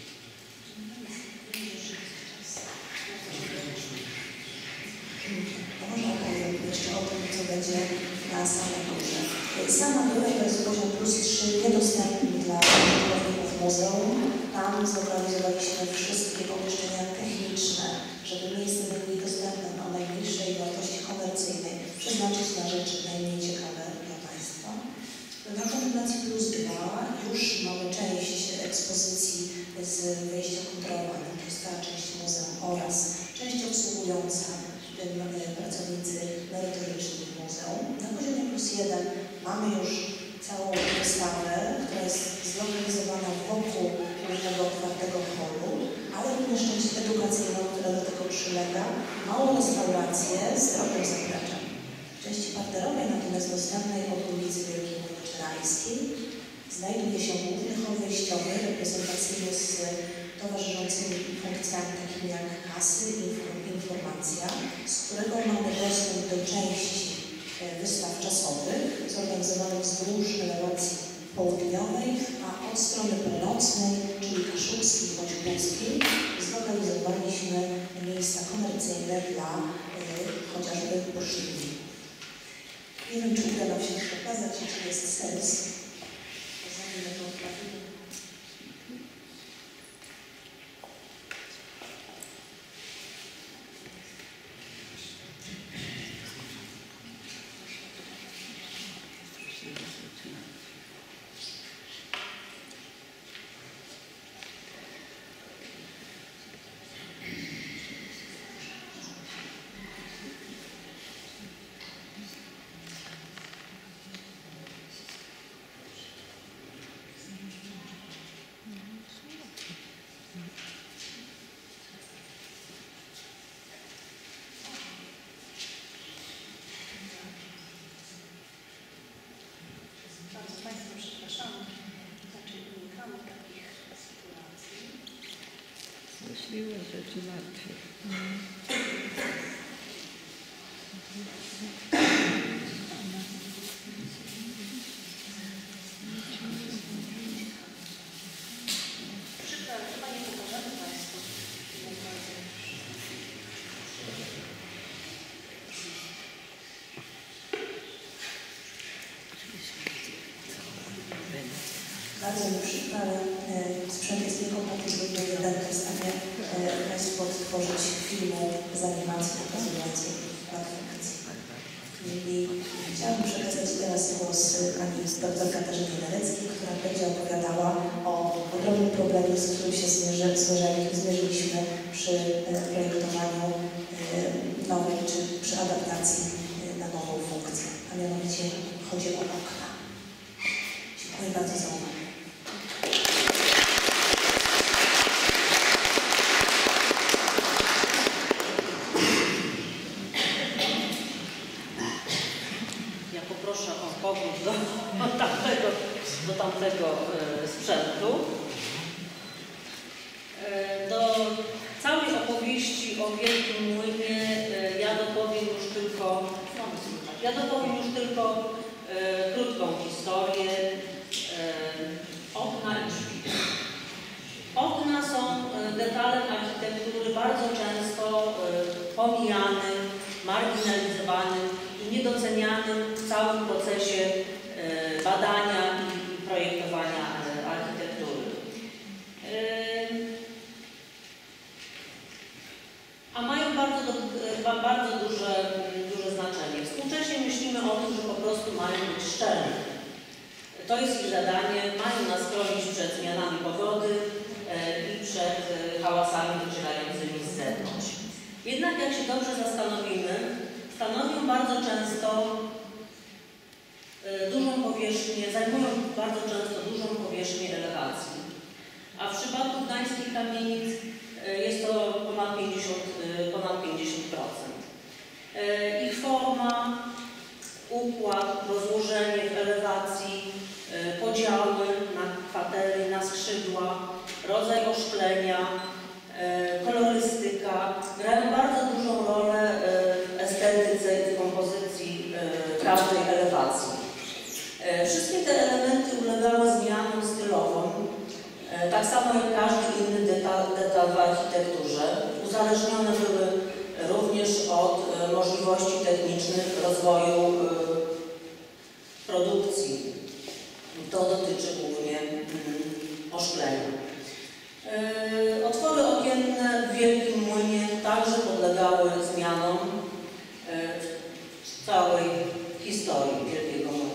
Może opowiem jeszcze o tym, co będzie na samej górze. Sama góra to jest poziom +3, niedostępny dla użytkowników muzeum. Tam zlokalizowaliśmy wszystkie pomieszczenia techniczne, żeby miejsce było dostępne o najmniejszej wartości komercyjnej, przeznaczyć na rzeczy najmniej ciekawe dla Państwa. Na kondygnacji +2 już mamy część ekspozycji z wejściem kontrolowanym, to jest ta część muzeum oraz część obsługująca, w tym pracownicy merytoryczni muzeum. Na poziomie +1 1 mamy już całą wystawę, która jest zlokalizowana wokół pewnego otwartego holu, ale również część edukacyjną, która do tego przylega, małą restaurację z drogą zakraczem. W części parterowej, natomiast dostępnej od ulicy Wielkiej Moczerajskiej, znajduje się główny hol wyjściowy, reprezentacyjny z towarzyszącymi funkcjami takimi jak kasy i informacja, z którego mamy dostęp do części wystaw czasowych zorganizowanych wzdłuż elewacji południowej, a od strony północnej, czyli kaszubskiej bądź łódzkiej, zlokalizowaliśmy miejsca komercyjne dla chociażby poszczególnych. Nie wiem, czy uda nam się pokazać, czy jest sens. Zanim to trafimy. Bardzo Państwa przepraszamy, raczej unikamy takich sytuacji. Złośliwe rzeczy martwe. Przykro, ale chyba nie pokażemy Państwu. Bardzo mi przykro, ale sprzęt jest niekompatybilny, jednak w stanie Państwu odtworzyć filmu z animacji pokazującej perfekcję. I chciałabym przekazać teraz głos pani dr Katarzynie Dareckiej, która będzie opowiadała o ogromnym problemie, z którym się zmierzyliśmy przy projektowaniu nowej czy przy adaptacji na nową funkcję, a mianowicie chodzi o okna. Dziękuję bardzo za uwagę. Ja poproszę o powrót do tamtego sprzętu. Do całej opowieści o Wielkim Młynie ja dopowiem już tylko krótką historię. Okna i drzwi. Okna są detalem architektury bardzo często pomijanym, marginalizowanym i niedocenianym w całym procesie badania i projektowania architektury. A mają bardzo duże znaczenie. Współcześnie myślimy o tym, że po prostu mają być szczelne. To jest ich zadanie, mają nas chronić przed zmianami pogody i przed hałasami docierającymi z zewnątrz. Jednak jak się dobrze zastanowimy, stanowią bardzo często dużą powierzchnię, zajmują bardzo często dużą powierzchnię elewacji. A w przypadku gdańskich kamienic jest to ponad 50%. Ich forma, układ, rozłożenie w elewacji, podziały na kwatery, na skrzydła, rodzaj oszklenia, kolorystyka grają bardzo dużą rolę w estetyce i w kompozycji każdej elewacji. Wszystkie te elementy ulegały zmianom stylowym, tak samo jak każdy inny detal w architekturze. Uzależnione były również od możliwości technicznych rozwoju produkcji. To dotyczy głównie oszklenia. Otwory okienne w Wielkim Młynie także podlegały zmianom w całej historii Wielkiego Młyna.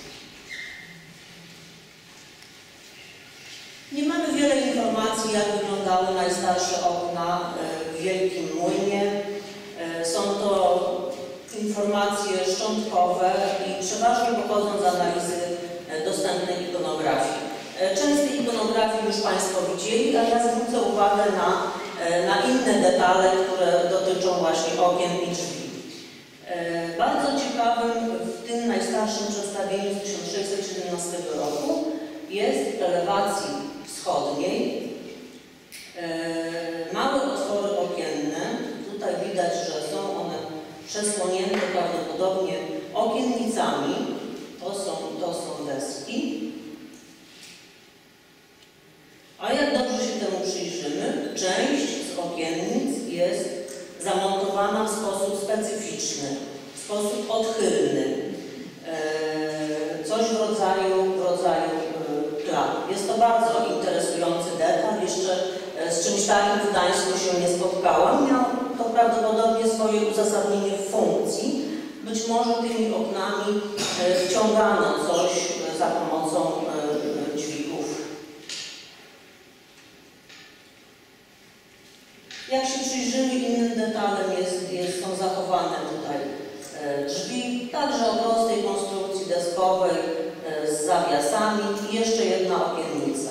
Nie mamy wiele informacji, jak wyglądały najstarsze okna w Wielkim Młynie. Są to informacje szczątkowe i przeważnie pochodzą z analizy dostępnej ikonografii. Część z tej ikonografii już Państwo widzieli, ale ja zwrócę uwagę na inne detale, które dotyczą właśnie okien i drzwi. Bardzo ciekawym w tym najstarszym przedstawieniu z 1617 roku jest w elewacji wschodniej małe otwory okienne. Tutaj widać, że są one przesłonięte prawdopodobnie okiennicami. To są deski. A jak dobrze się temu przyjrzymy, część z okiennic jest zamontowana w sposób specyficzny, w sposób odchylny. Coś w rodzaju klap. Jest to bardzo interesujący detal. Jeszcze z czymś takim w Gdańsku się nie spotkałam. Miał to prawdopodobnie swoje uzasadnienie w funkcji. Być może tymi oknami wciągano coś za pomocą dźwigów. Jak się przyjrzymy, innym detalem są zachowane tutaj drzwi, także o prostej konstrukcji deskowej z zawiasami i jeszcze jedna okiennica.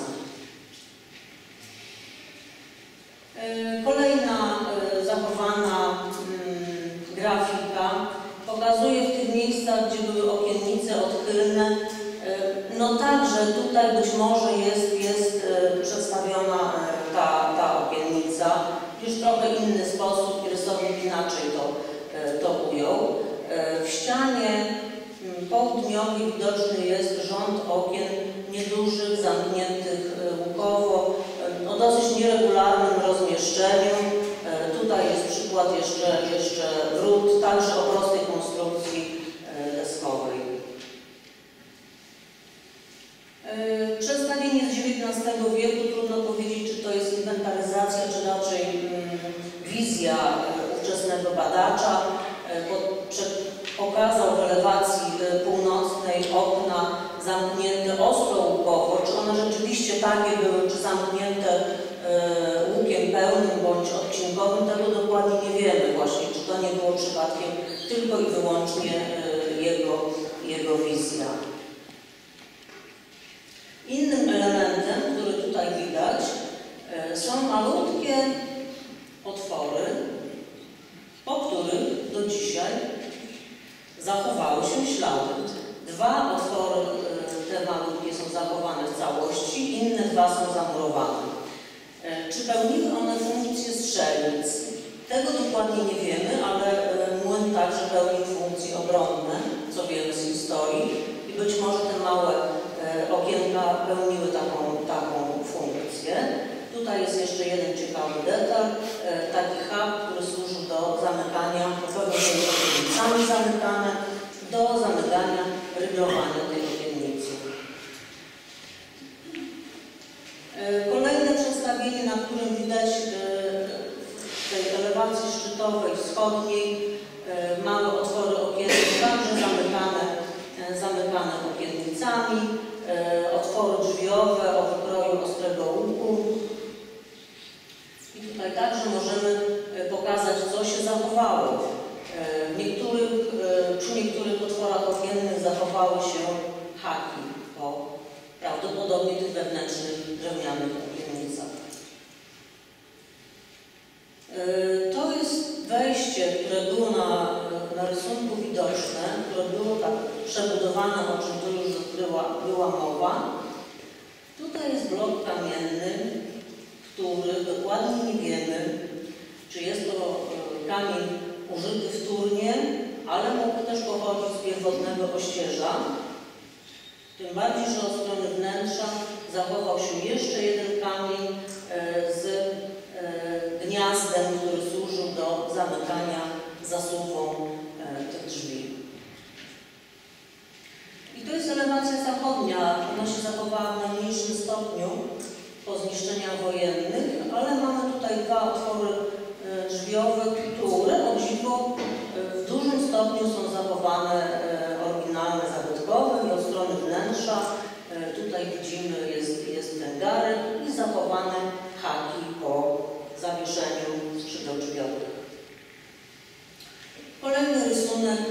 Kolejna zachowana grafika pokazuje w tych miejscach, gdzie były okiennice odchylne, no także tutaj być może jest przedstawiona ta okiennica. Już trochę inny sposób, rysownik inaczej to ujął. W ścianie południowej widoczny jest rząd okien niedużych, zamkniętych łukowo, o dosyć nieregularnym rozmieszczeniu. Tutaj jest przykład jeszcze wrót, także o prostej konstrukcji deskowej. Przedstawienie z XIX wieku, trudno powiedzieć, czy to jest inwentaryzacja, czy raczej wizja ówczesnego badacza. Pokazał w elewacji północnej okna zamknięte ostrołukowo. Czy one rzeczywiście takie były, czy zamknięte łukiem pełnym bądź odcinkowym, tego dokładnie nie wiemy właśnie, czy to nie było przypadkiem tylko i wyłącznie jego wizja. Innym elementem, który tutaj widać, są malutkie otwory, po których do dzisiaj zachowały się ślady. Dwa otwory, te malutkie, są zachowane w całości, inne dwa są zamurowane. Czy pełniły one funkcję strzelnic? Tego dokładnie nie wiemy, ale młyn także pełnił funkcje obronne, co wiemy z historii, i być może te małe okienka pełniły taką funkcję. Tutaj jest jeszcze jeden ciekawy detal, taki hub, który służył do zamykania, pewnie były okiennicami zamykane, do zamykania, ryglowania tej okiennicy. Kolejne przedstawienie, na którym widać w tej elewacji szczytowej wschodniej małe otwory okienne, także zamykane okiennicami, otwory drzwiowe o wykroju ostrego łuku. I tutaj także możemy pokazać, co się zachowało. Przy niektórych otworach okiennych zachowały się haki po prawdopodobnie tych wewnętrznych drewnianych okiennicach. To jest wejście, które było na rysunku widoczne, które było tak przebudowane, o czym tu już była mowa. Tutaj jest blok kamienny, który dokładnie nie wiemy, czy jest to kamień użyty wtórnie, ale mógł też pochodzić z pierwotnego ościeża. Tym bardziej, że od strony wnętrza zachował się jeszcze jeden kamień z gniazdem, który służył do zamykania zasuwą tych drzwi. I to jest elewacja zachodnia. Ona się zachowała w najmniejszym stopniu po zniszczeniach wojennych, ale mamy tutaj dwa otwory drzwiowe, które o dziwo w dużym stopniu są zachowane oryginalne, zabytkowe, i od strony wnętrza tutaj widzimy jest ten garek i zachowane haki po zawieszeniu skrzydeł drzwiowych. Kolejny rysunek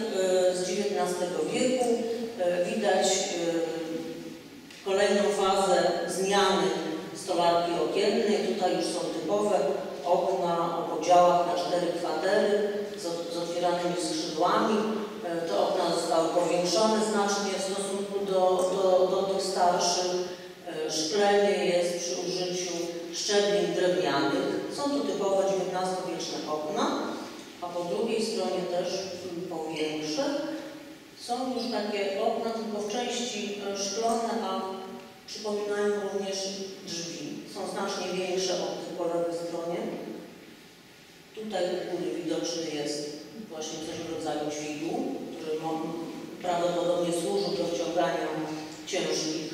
wieku. Widać kolejną fazę zmiany stolarki okiennej. Tutaj już są typowe okna o podziałach na 4 kwatery z otwieranymi skrzydłami. Te okna zostały powiększone znacznie w stosunku do tych starszych. Szklenie jest przy użyciu szczebli drewnianych. Są to typowe XIX-wieczne okna, a po drugiej stronie też powiększe. Są już takie okna tylko w części szklone, a przypominają również drzwi. Są znacznie większe od tych po lewej stronie. Tutaj u góry widoczny jest właśnie coś w rodzaju dźwigu, który prawdopodobnie służył do wciągania ciężkich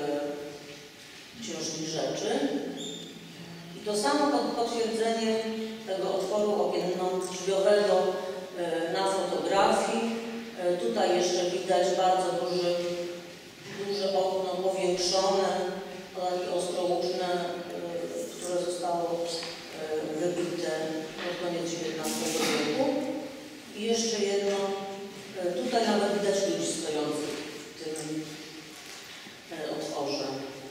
rzeczy. I to samo potwierdzenie tego otworu okienno-drzwiowego na fotografii. Tutaj jeszcze widać bardzo duże okno powiększone, takie ostrołuczne, które zostało wybite pod koniec XIX wieku. I jeszcze jedno, tutaj nawet widać ludzi stojących w tym otworze.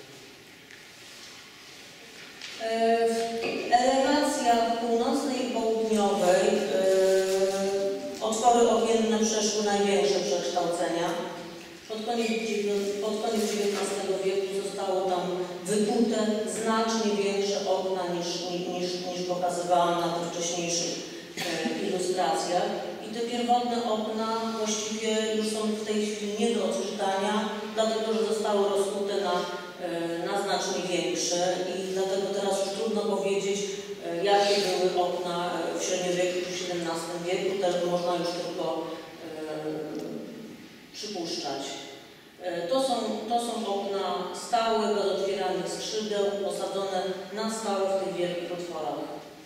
Elewacjach północnej i południowej otwory okienne przeszły największe przekształcenia. Pod koniec XIX wieku zostało tam wykute znacznie większe okna niż pokazywałam na tych wcześniejszych ilustracjach. I te pierwotne okna właściwie już są w tej chwili nie do odczytania, dlatego że zostały rozkute na znacznie większe i dlatego teraz już trudno powiedzieć, jakie były okna w średniowieczu czy w XVII wieku. Też można już tylko przypuszczać. To są okna stałe, bez otwieranych skrzydeł, osadzone na stałe w tych wielkich otworach.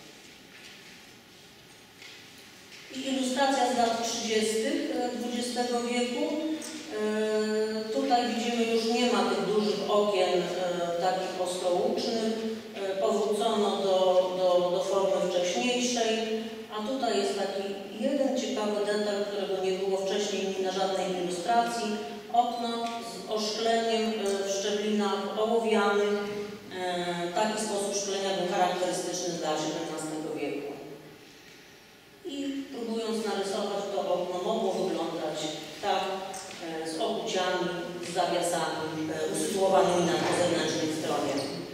I ilustracja z lat 30. XX wieku. Tutaj widzimy, już nie ma tych dużych okien takich ostrołucznych. Powrócono do formy wcześniejszej, a tutaj jest taki jeden ciekawy detal, którego nie było wcześniej na żadnej ilustracji. Okno z oszkleniem w szczeblinach ołowianych. Taki sposób szklenia był charakterystyczny dla XVII wieku. I próbując narysować to okno, mogło wyglądać tak, z okuciami, z zawiasami usytuowanymi na zewnętrznej stronie.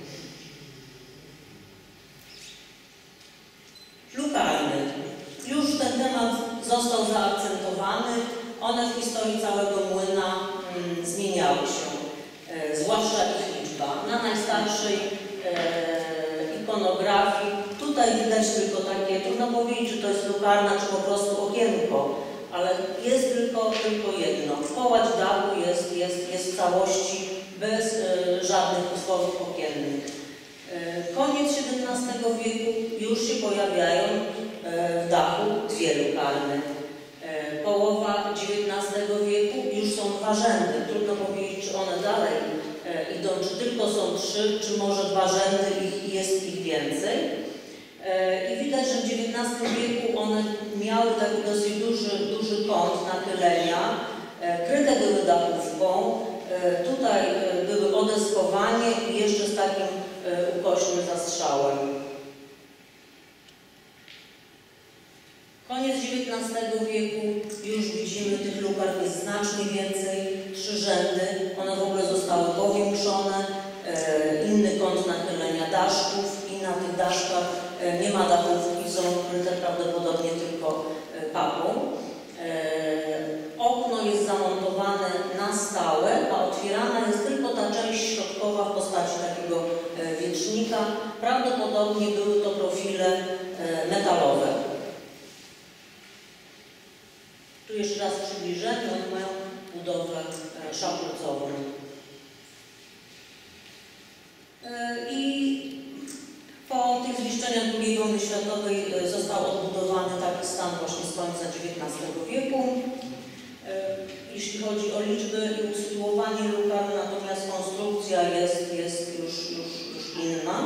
Lukarny. Już ten temat został zaakcentowany. One w historii całego młyna zmieniały się, zwłaszcza ich liczba. Na najstarszej ikonografii tutaj widać tylko takie, trudno powiedzieć, czy to jest lukarna, czy po prostu okienko, ale jest tylko jedno. Połać dachu jest w całości bez żadnych otworów okiennych. Koniec XVII wieku już się pojawiają w dachu dwie lukarny. Połowa XIX wieku już są dwa rzędy. Trudno powiedzieć, czy one dalej idą, czy tylko są trzy, czy może dwa rzędy i jest ich więcej. I widać, że w XIX wieku one miały taki dosyć duży kąt nachylenia. Kryte były dachówką. Tutaj były odeskowanie i jeszcze z takim ukośnym zastrzałem. Koniec XIX wieku, już widzimy, tych lukarn jest znacznie więcej, trzy rzędy, one w ogóle zostały powiększone, inny kąt nachylenia daszków i na tych daszkach nie ma dachówki, są kryte prawdopodobnie tylko papą. Okno jest zamontowane na stałe, a otwierana jest tylko ta część środkowa w postaci takiego wiecznika. Prawdopodobnie były to profile metalowe. Tu jeszcze raz przybliżenie, one mają budowę szapulcową. I po tych zniszczeniach II wojny światowej został odbudowany taki stan właśnie z końca XIX wieku. Jeśli chodzi o liczby i usytuowanie lukarn, natomiast konstrukcja jest już inna.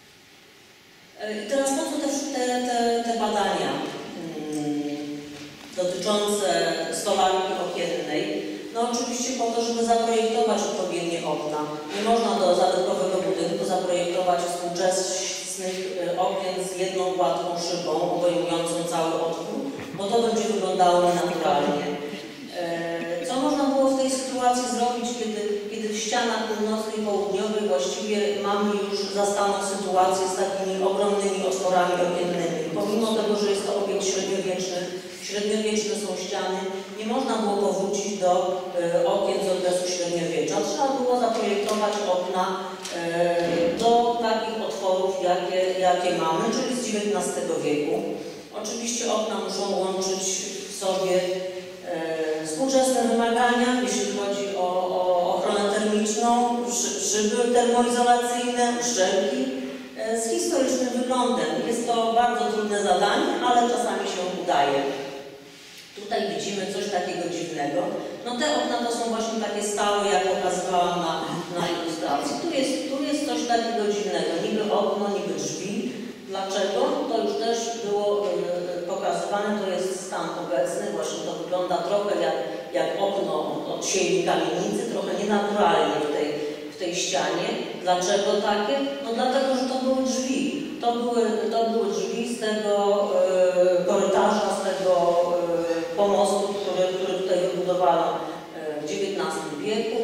I teraz po co te badania dotyczące stolarki okiennej. No oczywiście po to, żeby zaprojektować odpowiednie okna. Nie można do zabytkowego budynku zaprojektować współczesnych okien z jedną gładką szybą obejmującą cały otwór, bo to będzie wyglądało nienaturalnie. Co można było w tej sytuacji zrobić, kiedy w ścianach północnej i południowej właściwie mamy już zastaną sytuację z takimi ogromnymi otworami okiennymi. Pomimo tego, że jest to obiekt średniowieczny, średniowieczne są ściany, nie można było powrócić do okien z okresu średniowiecza. Trzeba było zaprojektować okna do takich otworów, jakie mamy, czyli z XIX wieku. Oczywiście okna muszą łączyć w sobie współczesne wymagania, jeśli chodzi o ochronę termiczną, szyby termoizolacyjne, uszczelki z historycznym wyglądem. Jest to bardzo trudne zadanie, ale czasami się udaje. Tutaj widzimy coś takiego dziwnego. No te okna to są właśnie takie stałe, jak pokazywałam na ilustracji. Tu jest coś takiego dziwnego, niby okno, niby drzwi. Dlaczego? To już też było pokazywane, to jest stan obecny, właśnie to wygląda trochę jak okno od sieni kamienicy, trochę nienaturalnie w tej ścianie. Dlaczego takie? No dlatego, że to były drzwi. To były drzwi z tego korytarza, z tego pomostu, który tutaj wybudowano w XIX wieku.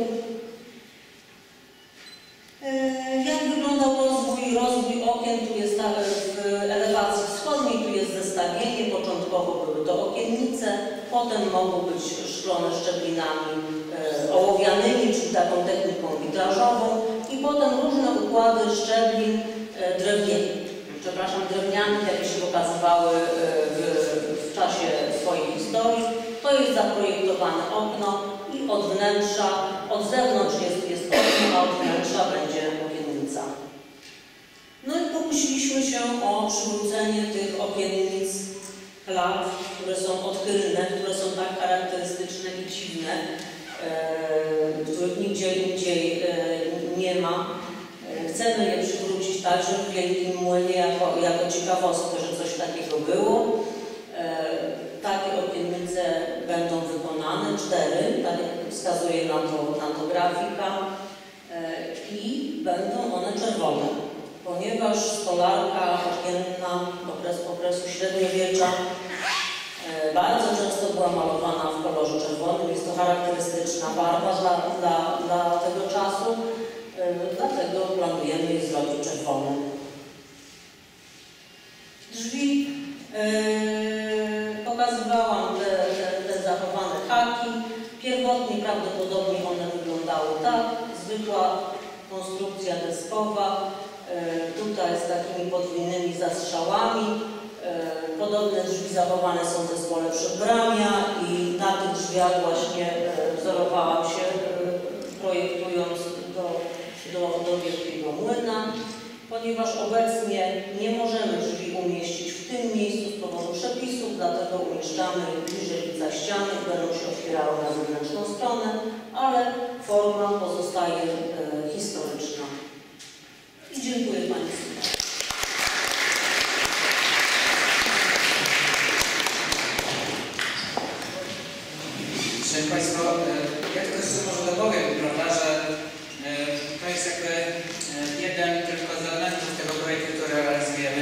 Jak wyglądał rozwój okien? Tu jest w elewacji wschodniej, tu jest zestawienie. Początkowo były to okiennice, potem mogą być szklone szczeblinami ołowianymi, czyli taką techniką witrażową i potem różne układy szczeblin drewnianych, jakie się pokazywały w czasie swojej historii. To jest zaprojektowane okno i od wnętrza, od zewnątrz jest okno, a od wnętrza będzie okiennica. No i pokusiliśmy się o przywrócenie tych okiennic klaw, które są odchylne, które są tak charakterystyczne i dziwne, których nigdzie indziej nie ma. Chcemy je przywrócić także w Wielkim Młynie jako ciekawostkę, że coś takiego było. Takie okiennice będą wykonane, 4, tak jak wskazuje na to grafika, i będą one czerwone, ponieważ stolarka okienna okresu średniowiecza bardzo często była malowana w kolorze czerwonym. Jest to charakterystyczna barwa dla tego czasu, dlatego planujemy je zrobić czerwone. Drzwi pokazywałam te zachowane haki. Pierwotnie prawdopodobnie one wyglądały tak. Zwykła konstrukcja deskowa, tutaj z takimi podwójnymi zastrzałami. Podobne drzwi zachowane są w zespole Przedbramia i na tych drzwiach właśnie wzorowałam się, projektując do Wielkiego Młyna. Ponieważ obecnie nie możemy drzwi umieścić w tym miejscu z powodu przepisów, dlatego umieszczamy je bliżej za ściany, będą się otwierały na zewnętrzną stronę, ale forma pozostaje historyczna. I dziękuję Państwu. Szanowni Państwo, ja tylko jeszcze może dopowiem, prawda, że to jest jakby jeden tylko z elementów tego projektu, który realizujemy.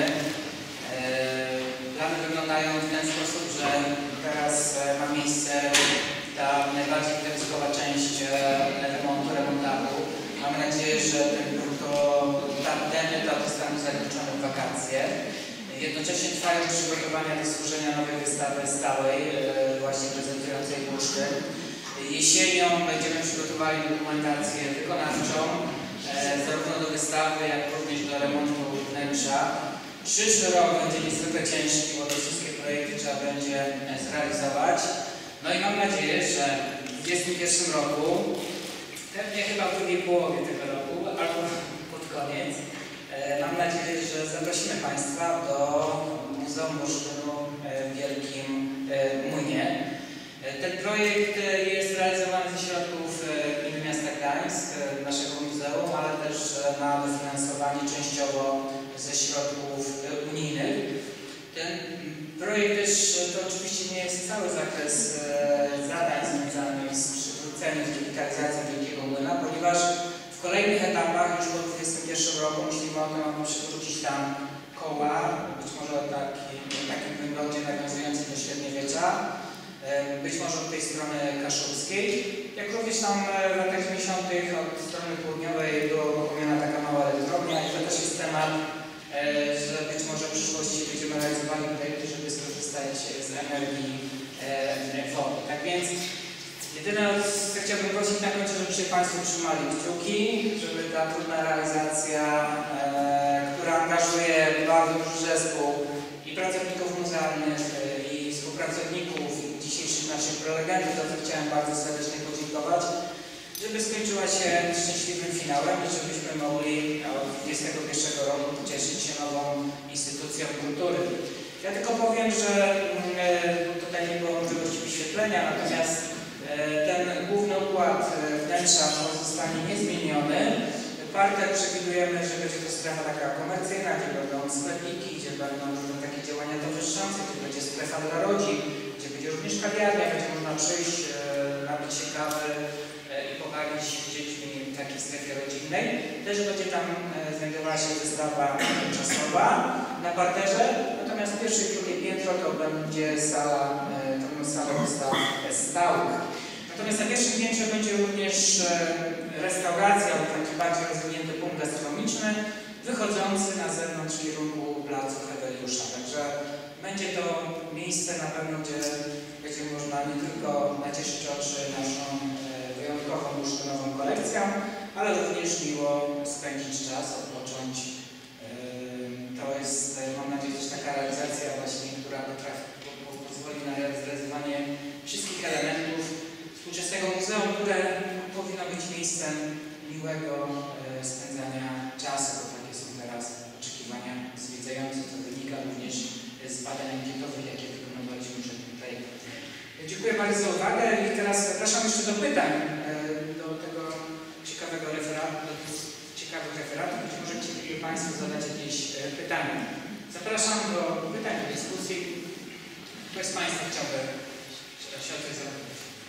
Plany wyglądają w ten sposób, że teraz ma miejsce ta najbardziej widowiskowa część remontażu. Mamy nadzieję, że ten etap zostanie zakończony w wakacje. Jednocześnie trwają przygotowania do stworzenia nowej wystawy stałej, właśnie prezentującej bursztyn. Jesienią będziemy przygotowali dokumentację wykonawczą, zarówno do wystawy, jak również do remontu wnętrza. Przyszły rok będzie niezwykle ciężki, bo te wszystkie projekty trzeba będzie zrealizować. No i mam nadzieję, że w 2021 roku, pewnie chyba w drugiej połowie tego roku, albo pod koniec, mam nadzieję, że zaprosimy Państwa do Muzeum Bursztynu w Wielkim Młynie. Ten projekt jest realizowany ze środków Gminy Miasta Gdańsk, naszego muzeum, ale też ma dofinansowanie częściowo ze środków unijnych. Ten projekt też to oczywiście nie jest cały zakres z zadań związanych z przywróceniem, z digitalizacją Wielkiego Młyna, ponieważ w kolejnych etapach, już po 2021 roku, myślimy o tym, aby przywrócić tam koła, być może o takim wyglądzie nawiązującym do średniowiecza, być może od tej strony kaszubskiej, jak również tam w latach 90. od strony południowej była uruchomiona taka mała elektrownia i to też jest temat, że być może w przyszłości będziemy realizowali projekty, żeby skorzystać z energii wody. Tak więc jedyne, co chciałbym prosić na końcu, żebyście Państwo trzymali kciuki, żeby ta trudna realizacja, która angażuje bardzo duży zespół i pracowników muzealnych, i współpracowników, i dzisiejszych naszych prelegentów, za co chciałem bardzo serdecznie podziękować, żeby skończyła się szczęśliwym finałem i żebyśmy mogli od 2021 roku cieszyć się nową instytucją kultury. Ja tylko powiem, że tutaj nie było możliwości wyświetlenia, natomiast ten główny układ wnętrza pozostanie niezmieniony. Parter przewidujemy, że będzie to strefa taka komercyjna, gdzie będą sklepiki, gdzie będą różne takie działania towarzyszące, gdzie będzie strefa dla rodzin, gdzie będzie również kawiarnia, będzie można przyjść, napić się kawy i pobawić się z dziećmi w takiej strefie rodzinnej. Też będzie tam znajdowała się wystawa czasowa na parterze, natomiast pierwsze i drugie piętro to będzie sala wystaw stałych. Natomiast na pierwszym piętrze będzie również restauracja, taki bardziej rozwinięty punkt gastronomiczny, wychodzący na zewnątrz w kierunku placu Heweliusza. Także będzie to miejsce na pewno, gdzie będzie można nie tylko nacieszyć oczy naszą wyjątkową, bursztynową kolekcją, ale również miło spędzić czas, odpocząć. To jest, mam nadzieję, też taka realizacja właśnie, która pozwoli na zrealizowanie wszystkich elementów współczesnego muzeum, które powinno być miejscem miłego spędzania czasu, bo takie są teraz oczekiwania zwiedzających, co wynika również z badań ankietowych, jakie wykonywaliśmy przed tym projektem. Dziękuję bardzo za uwagę i teraz zapraszam jeszcze do pytań, do tego ciekawego referatu, do tych ciekawych referatów. Być może chcieliby Państwo zadać jakieś pytania. Zapraszam do pytań, do dyskusji. Kto z Państwa chciałby się o coś zapytać?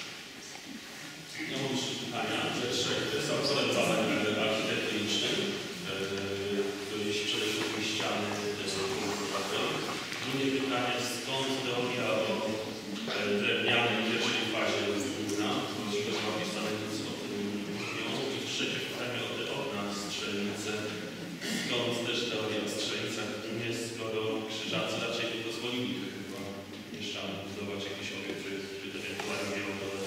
Ja mam trzy pytania. Pierwsze, to jest autorem badań architektonicznych, gdzieś przede wszystkim ściany są konserwatory. Drugie pytanie, skąd teoria o drewnianej pierwszej fazie Młyna? Możliwe, że mam pisane nic o tym mówią. I trzecie pytanie o te okna strzelnice. Skąd też teoria o strzelnicach nie, skoro krzyżacy raczej nie pozwolili chyba mieszczanom budować jakiś obiekt, który ewentualnie miał to.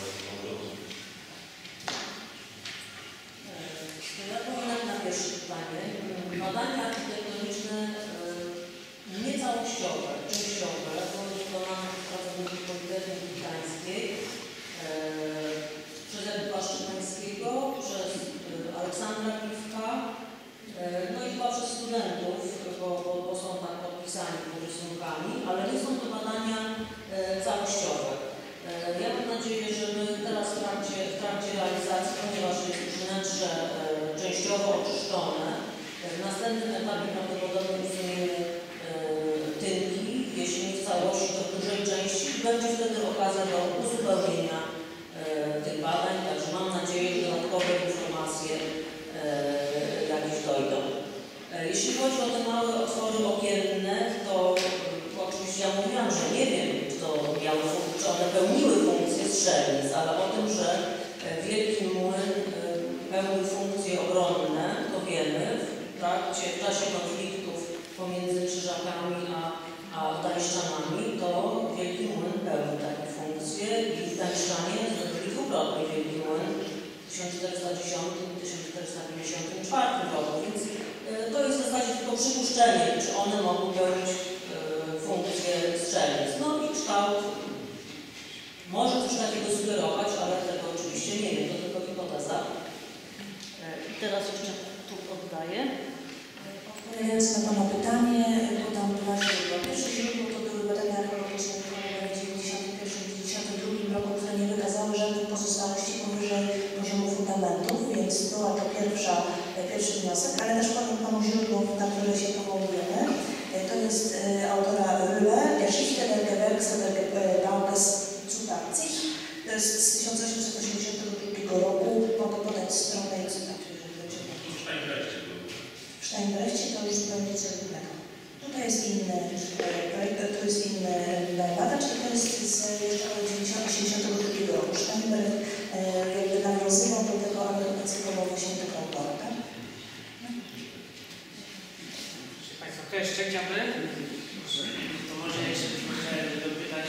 Ja powiem na pierwsze pytanie. Badania architektoniczne niecałościowe, częściowe, były wykonane przez pracowników Politechniki Gdańskiej, przez Jakuba Szczepańskiego, przez Aleksandra Piwka, no i chyba przez studentów, bo są tak podpisani pod rysunkami, ale nie są to badania całościowe. Ja mam nadzieję, że my teraz w trakcie realizacji, ponieważ jest już wnętrze częściowo oczyszczone, w następnym etapie prawdopodobnie usuniemy tynki, jeśli nie w całości, to w dużej części. Będzie wtedy okazja do uzupełnienia tych badań, także mam nadzieję, że dodatkowe informacje jakieś dojdą. Jeśli chodzi o te małe otwory okienne, to oczywiście ja mówiłam, że nie wiem, czy one pełniły funkcję strzelnic, ale o tym, że Wielki Młyn pełnił funkcje obronne, to wiemy. W czasie konfliktów pomiędzy Krzyżakami a Gdańszczanami, to Wielki Młyn pełnił takie funkcje i Gdańszczanie zrobili dwukrotnie Wielki Młyn w 1410 i 1454 roku, więc to jest w zasadzie tylko przypuszczenie, czy one mogą pełnić funkcję strzelnic. No i kształt może coś takiego sugerować, ale tego oczywiście nie wiem, to tylko hipoteza. I teraz jeszcze tu oddaję. Odpowiadając na Pana pytanie, podam dwa źródła. Pierwsze źródło to były badania archeologiczne wykonane w 1991-1992 roku, które nie wykazały żadnych pozostałości powyżej poziomu fundamentów, więc była to pierwszy wniosek, ale też powiem Panu źródło, na które się powołujemy. To jest autora Rühle, Geschichte der Gewerkschaft Bauges zu Dach. zupełnie co innego. Tutaj jest inny projekt, tu jest inny badacz i to jest jeszcze od 1982 roku. Steinberg jakby nawiązywał do tego, aby opracował właśnie tego autora, tak? Państwo, kto jeszcze chciałby? To może jeszcze byśmy chcieli dopytać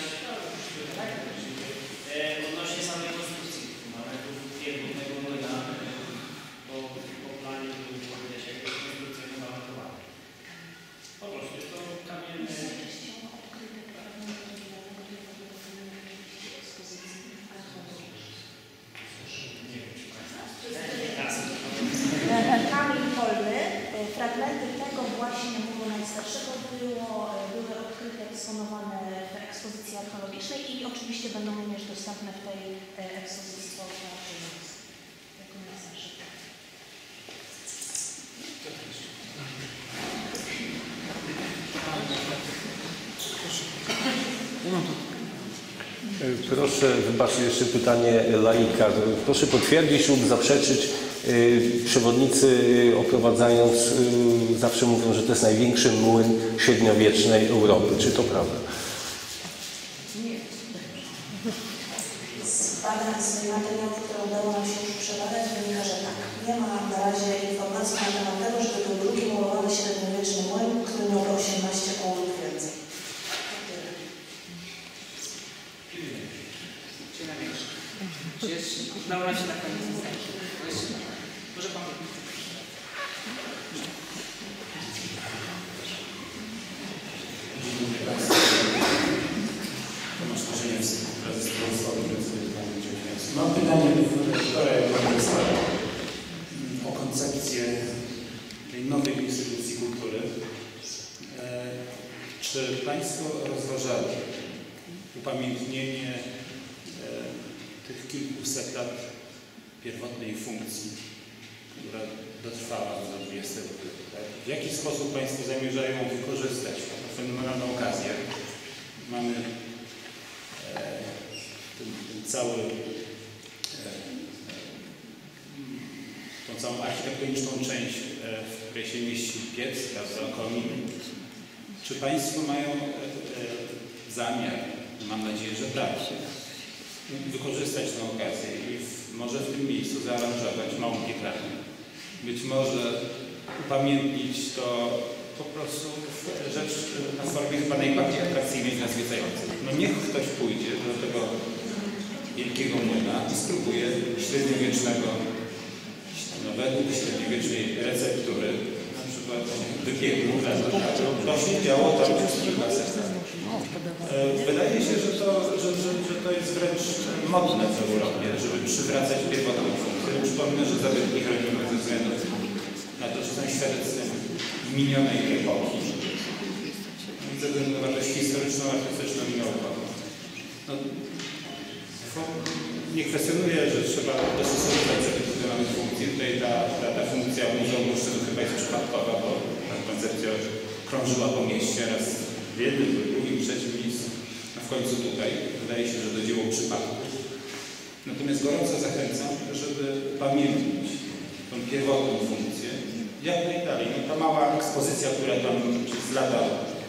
odnośnie samej konstrukcji. Mamy tu jednego młyna, po planie było widać, jak jest konstrukcja wywalowana. Po prostu jest to kamienny. Kamień polny, fragmenty tego właśnie muru najstarszego były odkryte, eksponowane w ekspozycji archeologicznej i oczywiście będą również dostępne w tej ekspozycji jako najstarsze. Proszę wybaczyć jeszcze pytanie laika. Proszę potwierdzić lub zaprzeczyć. Przewodnicy oprowadzając zawsze mówią, że to jest największy młyn średniowiecznej Europy. Czy to prawda? Z badań, z materiałów, które udało nam się już przebadać, wynika, że tak. Nie ma na razie informacji na temat tego, że to był drugi murowany średniowieczny młyn, który miał 18 koł lub więcej. Czy jest, udało nam się na koniec zostawić? Może pan Tomasz Korzeniewski, prezes Towarzystwa Uniwersytetu. Mam pytanie do wczoraj o koncepcję tej nowej instytucji kultury. Czy Państwo rozważali upamiętnienie tych kilkuset lat pierwotnej funkcji, która dotrwała do XX wieku? Tak? W jaki sposób Państwo zamierzają wykorzystać tę fenomenalną okazję? Mamy tą całą architektoniczną część, w której się mieści piec, prawda, komin. Czy Państwo mają zamiar, mam nadzieję, że tak, wykorzystać tę okazję i może w tym miejscu zaaranżować małą piekarnię? Być może upamiętnić to po prostu rzecz na formie chyba najbardziej atrakcyjnej dla zwiedzających. No niech ktoś pójdzie do tego wielkiego młyna i spróbuje średniowiecznego, no według średniowiecznej receptury, na przykład wypiegu. To się działo tam przez kilka set lat. Wydaje się, że to jest wręcz modne w Europie, żeby przywracać pierwotną funkcję. Przypomnę, że zabytki chronimy ze względu na to, że są świadectwem minionej epoki. Ze względu na wartość historyczną, artystyczną i naukową. No, nie kwestionuję, że trzeba dostosować sobie do danych funkcji. Tutaj ta funkcja Muzeum Olsztynu chyba jest przypadkowa, bo ta koncepcja krążyła po mieście raz w jednym, w drugim, trzecim miejscu, a w końcu tutaj. Wydaje się, że to dzieło przypadku. Natomiast gorąco zachęcam, żeby pamiętać tą pierwotną funkcję jak najdalej. No, ta mała ekspozycja, która tam przez lata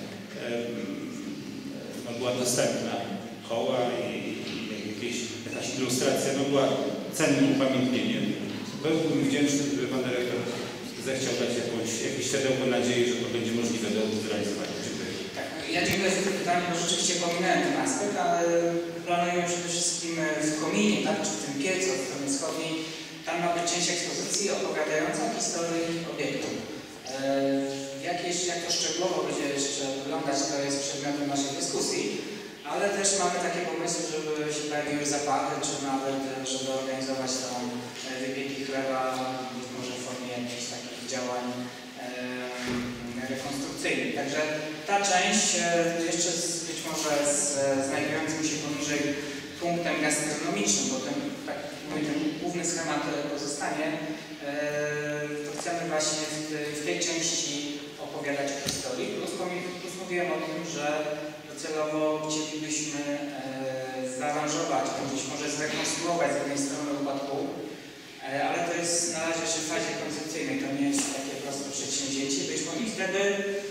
była dostępna, koła i jakaś ilustracja, no była cennym upamiętnieniem. Byłbym wdzięczny, gdyby pan dyrektor zechciał dać jakieś światełko nadziei, że to będzie możliwe do zrealizowania. Dziękuję. Tak, ja dziękuję za to pytanie, bo rzeczywiście pominąłem ten aspekt, ale planuję przede wszystkim w kominie, tak, czy w tym piecu od strony wschodniej, tam ma być część ekspozycji opowiadająca o historii obiektu. Jak to szczegółowo będzie jeszcze wyglądać, to jest przedmiotem naszej dyskusji, ale też mamy takie pomysły, żeby się pojawiły zapachy, czy nawet, żeby organizować tam wypieki chleba, być może w formie jakichś takich działań rekonstrukcyjnych. Także ta część jeszcze być może z znajdującym się poniżej punktem gastronomicznym, bo ten, tak mówię, ten główny schemat pozostanie, to chcemy właśnie w tej części opowiadać o historii. Plus mówiłem o tym, że docelowo chcielibyśmy zaaranżować, być może zrekonstruować z jednej strony upadku, ale to jest na razie jeszcze w fazie koncepcyjnej, to nie jest takie proste przedsięwzięcie. Być może z wtedy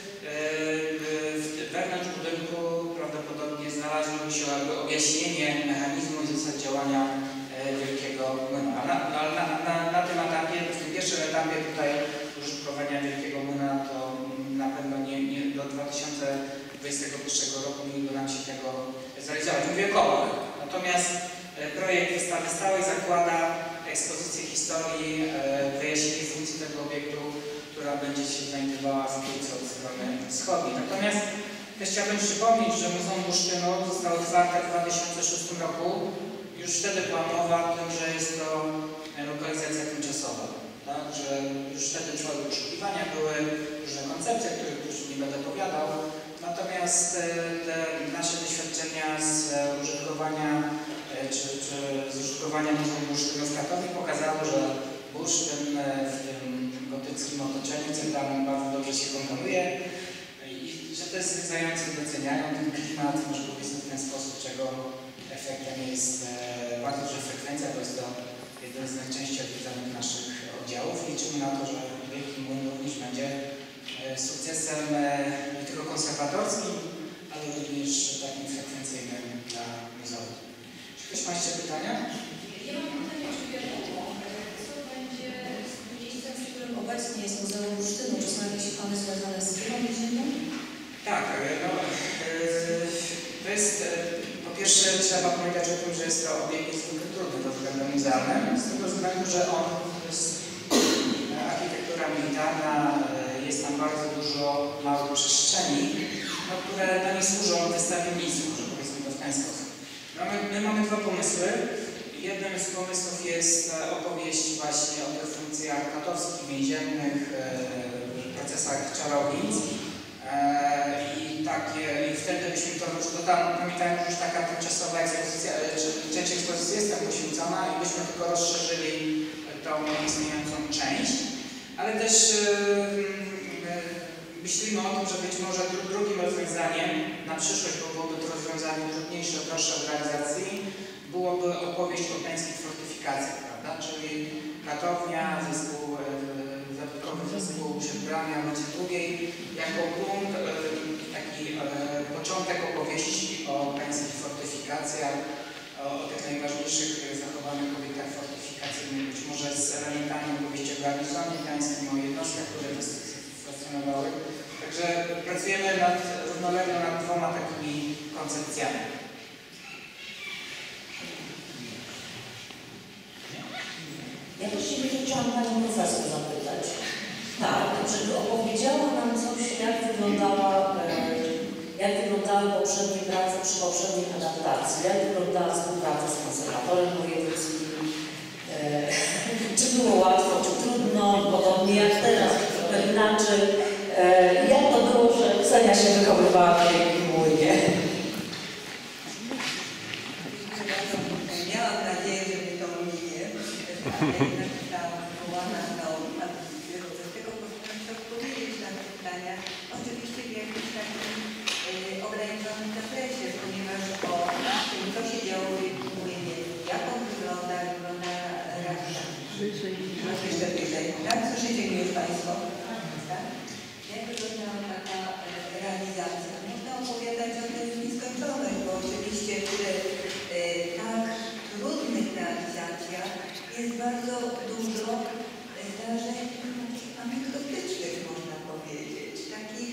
wewnątrz budynku prawdopodobnie znalazłoby się objaśnienie mechanizmu i zasad działania wielkiego młyna. Na tym etapie, w tym pierwszym etapie tutaj użytkowania wielkiego młyna to na pewno nie do 2021 roku nie uda nam się tego zrealizować. Mówię o kołach. Natomiast projekt wystawy stałej zakłada ekspozycję historii, wyjaśnienie funkcji tego obiektu, która będzie się znajdowała w Kielcu od strony wschodniej. Natomiast też chciałbym przypomnieć, że Muzeum Bursztynu zostało otwarte w 2006 roku. Już wtedy była mowa o tym, że jest to lokalizacja tymczasowa. Tak? Że już wtedy trwały poszukiwania, były różne koncepcje, o których już nie będę opowiadał. Natomiast te nasze doświadczenia z użytkowania Muzeum Bursztynu w Krakowie pokazały, że bursztyn w tym gotyckim otoczeniu centralnym bardzo dobrze się komponuje i że te zwiedzający doceniają ten klimat, może powiedzmy w ten sposób, czego efektem jest bardzo duża frekwencja, bo jest to jeden z najczęściej odwiedzanych naszych oddziałów. Liczymy na to, że Wielki Młyn również będzie sukcesem nie tylko konserwatorskim, ale również takim frekwencyjnym dla muzeum. Czy ktoś ma jeszcze pytania? Ja mam pytanie, czy wiadomo, co będzie z miejscem, w którym obecnie jest Muzeum Bursztynu? Czy są jakieś plany związane z firmą więzienną? Tak, no, to jest, po pierwsze trzeba pamiętać o tym, że jest to obiekt niezwykle trudny pod względem muzealnym, z tego względu, że on to jest architektura militarna, jest tam bardzo dużo małych przestrzeni, no, które nie służą wystawiennictwu, że powiedzmy to w ten sposób. My mamy dwa pomysły. Jednym z pomysłów jest opowieść właśnie o tych funkcjach katowskich, więziennych, procesach czarownic. I wtedy byśmy to już pamiętałem, że już taka tymczasowa ekspozycja, część ekspozycji jest tam poświęcona i byśmy tylko rozszerzyli tą istniejącą część, ale też myślimy o tym, że być może drugim rozwiązaniem na przyszłość, bo byłoby to rozwiązanie trudniejsze, droższe w realizacji, byłoby opowieść o gdańskich fortyfikacjach, prawda? Czyli katownia, dodatkowy zespół Przedbrania Ludzi II jako punkt, taki początek opowieści o gdańskich fortyfikacjach, o tych najważniejszych zachowanych obiektach fortyfikacyjnych, być może z elementami opowieści o garnizonie gdańskim, o jednostkach, które stacjonowały. Także pracujemy równolegle nad dwoma takimi koncepcjami. Ja właściwie chciałam Panią Profesor zapytać. Tak, żeby opowiedziała nam coś, jak wyglądały poprzednie prace przy poprzednich adaptacji, jak wyglądała współpraca z konserwatorem wojewódzkim, czy było łatwo, czy trudno, podobnie jak teraz, czy trochę inaczej. Jak to było, że Ksenia się wychowywała w Wielkim Młynie? Miałam nadzieję, że mnie to minie, ale jednak zostałam wywołana na audycję, z tego postaram się odpowiedzieć na te pytania. Oczywiście w jakimś takim ograniczonym zakresie, ponieważ o tym, co się działo w Wielkim Młynie, jak on wygląda realizacja. Może jeszcze wyżej, tak? Słyszycie mnie już Państwo? Tak? Jak wyglądała taka realizacja? Można opowiadać o tym w nieskończoność, bo oczywiście przy tak trudnych realizacjach jest bardzo dużo zdarzeń takich anegdotycznych, można powiedzieć, takich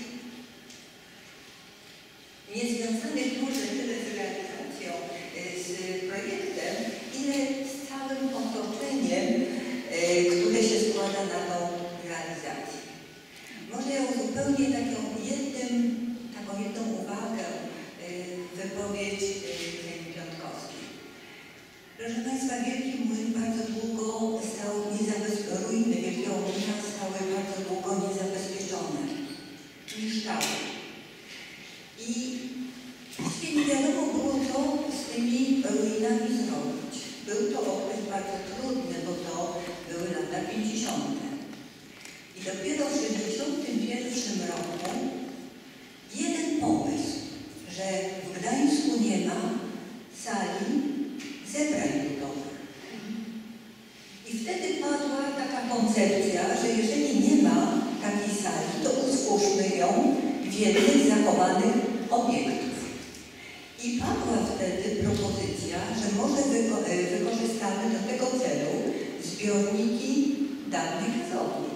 niezwiązanych może tyle z realizacją, z projektem, ile z całym otoczeniem, które się składa na tą realizację. Może ja uzupełnię taką jedną uwagę, wypowiedź Kseni Piątkowskiej. Proszę Państwa, Wielki Młyn bardzo długo stał niezabezpieczony, ruiny Wielkiego Młyna stały bardzo długo niezabezpieczone, niszczały. I właściwie nie wiadomo było, co z tymi ruinami zrobić. Był to okres bardzo trudny, bo to były lata 50. I dopiero w 1961 roku jeden pomysł, że w Gdańsku nie ma sali zebrań ludowych. I wtedy padła taka koncepcja, że jeżeli nie ma takiej sali, to utwórzmy konstrukcją wiernych zachowanych obiektów. I padła wtedy propozycja, że może wykorzystamy do tego celu zbiorniki dawnych gazowni.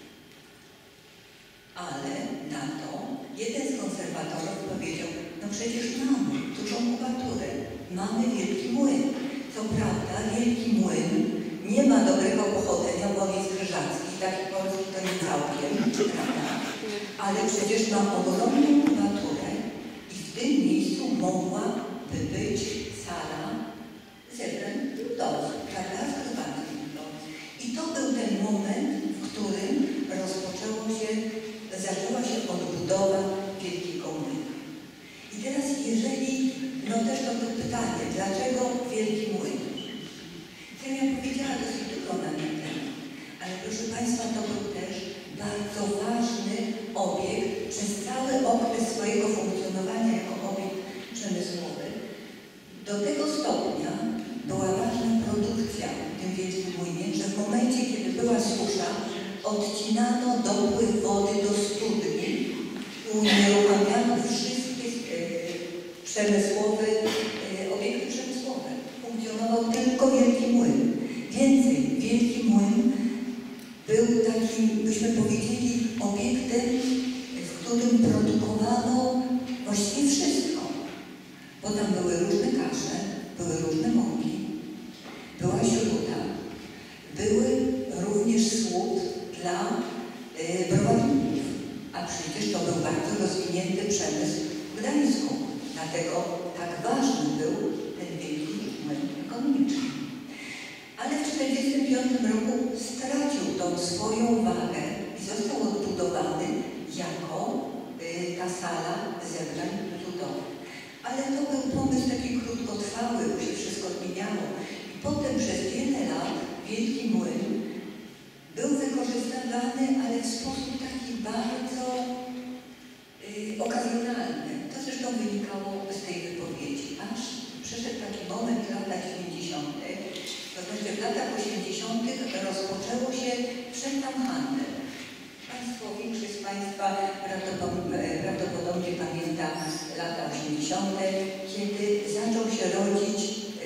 Ale na to jeden z konserwatorów powiedział, no przecież mamy dużą kubaturę, mamy wielki młyn. Co prawda wielki młyn nie ma dobrego pochodzenia, bo on jest krzyżacki, taki polski to nie całkiem, prawda? Ale przecież ma ogromną kubaturę i w tym miejscu mogłaby być sala zebrań ludowych, prawda? Skrywanych ludowych. I to był ten moment, w którym zaczęła się odbudowa wielkiego młyna. I teraz jeżeli, no też to było pytanie, dlaczego wielki młyn? Ja powiedziała dosyć dużo na ten temat, ale proszę Państwa, to był też bardzo ważny obiekt przez cały okres swojego funkcjonowania jako obiekt przemysłowy. Do tego stopnia była ważna produkcja w tym wielkim młynie, że w momencie, kiedy była susza, odcinano dopływ wody do studni i unieruchamiano wszystkie obiekty przemysłowe. Funkcjonował tylko wielki młyn. Więcej, wielki młyn był takim, byśmy powiedzieli, obiektem, w którym produkowano właściwie wszystko. Bo tam były różne kasze, były różne mąki, była śruta, były również słód dla browarników. A przecież to był bardzo rozwinięty przemysł w Gdańsku. Dlatego tak ważny był ten wielki młyn ekonomiczny. Ale w 1945 roku stracił tą swoją wagę i został odbudowany jako ta sala zebrań ludowych. Ale to był pomysł taki krótkotrwały, bo się wszystko zmieniało. I potem przez wiele lat wielki młyn był wykorzystywany, ale w sposób taki bardzo okazjonalny. To zresztą wynikało z tej wypowiedzi. Aż przyszedł taki moment w latach 90., to znaczy w latach 80. rozpoczęło się przed tam handel. Większość z Państwa prawdopodobnie pamięta lata 80., kiedy zaczął się rodzić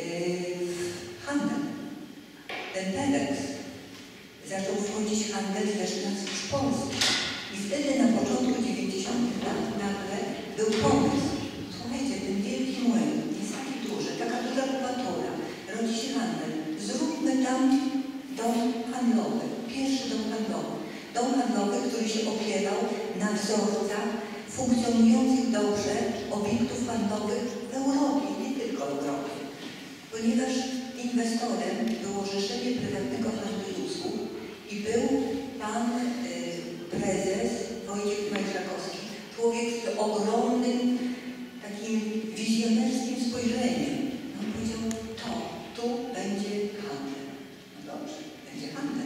handel. Ten Telex. Zaczął wchodzić handel też na wschód Polski. I wtedy na początku 90. lat nagle był pomysł. Słuchajcie, ten wielki młyn jest taki duży, taka duża kubatura, rodzi się handel. Zróbmy tam dom handlowy, pierwszy dom handlowy. Dom handlowy, który się opierał na wzorcach funkcjonujących dobrze obiektów handlowych w Europie, nie tylko w Europie. Ponieważ inwestorem było Zrzeszenie Prywatnego Handlu i Usług i był pan prezes Wojciech Majszakowski, człowiek z ogromnym takim wizjonerskim spojrzeniem. On powiedział, tu będzie handel. No dobrze, będzie handel.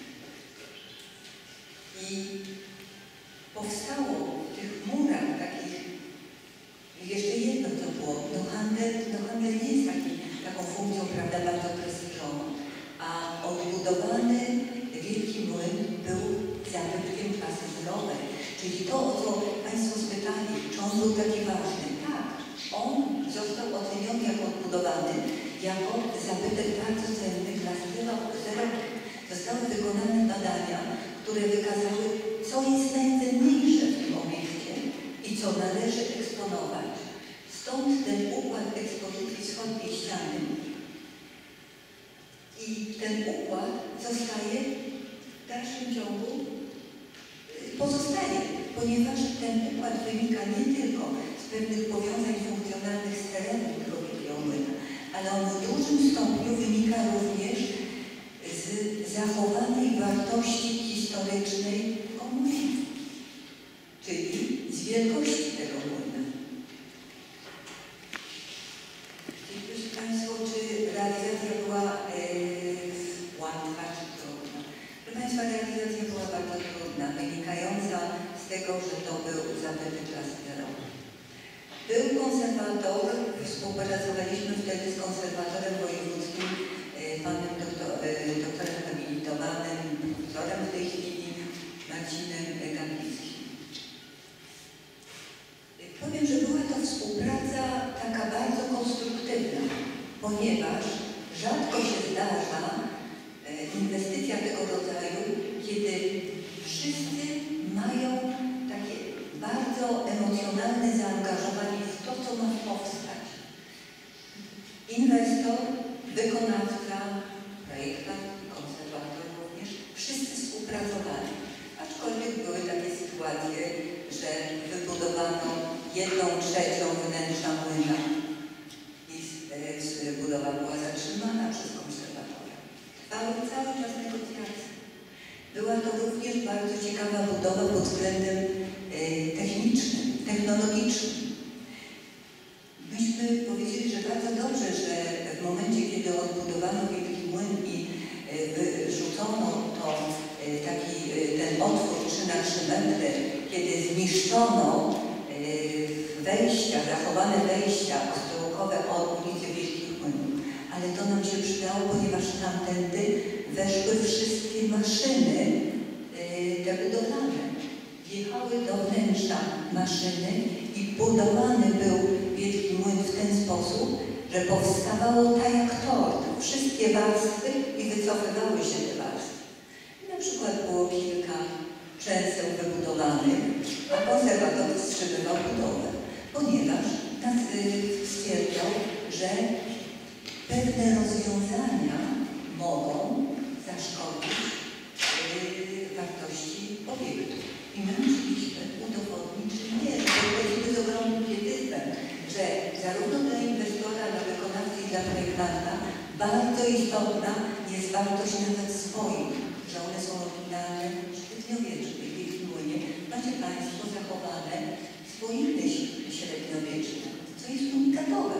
I powstało w tych murach takich, jeszcze jedno to było, handel nie jest taką funkcją, prawda, bardzo prestiżową, a odbudowany wielki młyn był zabytkiem klasy zerowej. Czyli to, o co Państwo spytali, czy on był taki ważny? Tak, on został oceniony jako odbudowany, jako zabytek bardzo cenny klasy zerowej. Zostały wykonane badania, które wykazały, co jest najcenniejsze w tym obiekcie i co należy eksponować. Stąd ten układ ekspozycji wschodniej ściany. I ten układ zostaje w dalszym ciągu, pozostaje, ponieważ ten układ wynika nie tylko z pewnych powiązań funkcjonalnych z terenem tego wielkiego młyna, ale on w dużym stopniu wynika również z zachowanej wartości historycznej komunizmu, czyli z wielkości tego młyna. I proszę Państwa, czy realizacja była łatwa czy trudna? Proszę Państwa, realizacja była bardzo trudna, wynikająca z tego, że to był zabytek klasy zerowej. Był konserwator, współpracowaliśmy wtedy z konserwatorem wojewódzkim, panem doktorem habilitowanym, profesorem w tej chwili, Marcinem Gambickim. współpraca taka bardzo konstruktywna, ponieważ rzadko się zdarza inwestycja tego rodzaju, kiedy wszyscy mają takie bardzo emocjonalne zaangażowanie w to, co ma powstać. Inwestor, wykonawca, projektant, konserwator również, wszyscy współpracowali. Aczkolwiek były takie sytuacje, że wybudowano 1/3 wnętrza młyna i budowa była zatrzymana przez konserwatora. Trwały cały czas negocjacje. Była to również bardzo ciekawa budowa pod względem technicznym, technologicznym. Myśmy powiedzieli, że bardzo dobrze, że w momencie, kiedy odbudowano Wielki Młyn i wyrzucono ten otwór 3x3 metry, kiedy zniszczono wejścia, zachowane wejścia ostrołkowe od ulicy Wielkich Młynów. Ale to nam się przydało, ponieważ tamtędy weszły wszystkie maszyny te budowlane. Wjechały do wnętrza maszyny i budowany był Wielki Młyn w ten sposób, że powstawało tak jak tort. Wszystkie warstwy i wycofywały się te warstwy. I na przykład było kilka przęseł wybudowanych, a konserwator wstrzymywał budowę, ponieważ stwierdzał, że pewne rozwiązania mogą zaszkodzić wartości obiektu. I my musieliśmy udowodnić, że nie, że powiedzmy z ogromnym pietyzmem, że zarówno dla inwestora, dla wykonawcy i dla projektanta bardzo istotna jest wartość nawet swoich, że one są oryginalne, średniowieczne. W Wielkim Młynie macie Państwo zachowane swoiny średniowieczne, co jest unikatowe.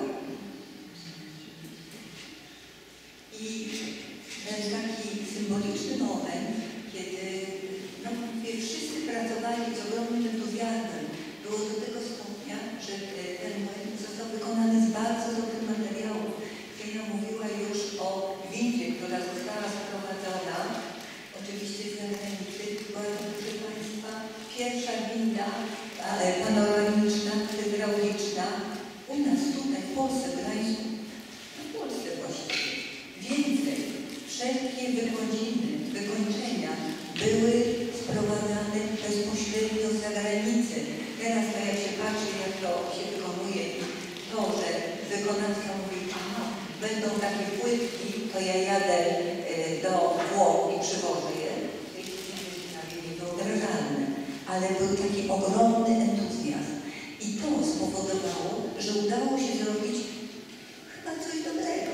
I ten taki symboliczny moment, kiedy wszyscy pracowali z ogromnym entuzjazmem, było do tego stopnia, że ten młyn został wykonany z bardzo dobrych materiałów. Ksenia mówiła już o windzie, która została sprowadzona, oczywiście z zagranicy. Była to, proszę Państwa, pierwsza winda panoramiczna, hydrauliczna u nas tutaj, w Polsce, w Gdańsku, w Polsce właściwie. Więcej, wszelkie wykończenia były sprowadzane bezpośrednio z zagranicy. Teraz to jak się patrzy, jak to się wykonuje, to, że wykonawca mówi, aha, będą takie płytki, to ja jadę do Włoch i przywożę je. Niewyobrażalne, ale był taki ogromny entuzjazm. I to spowodowało, że udało się zrobić chyba coś dobrego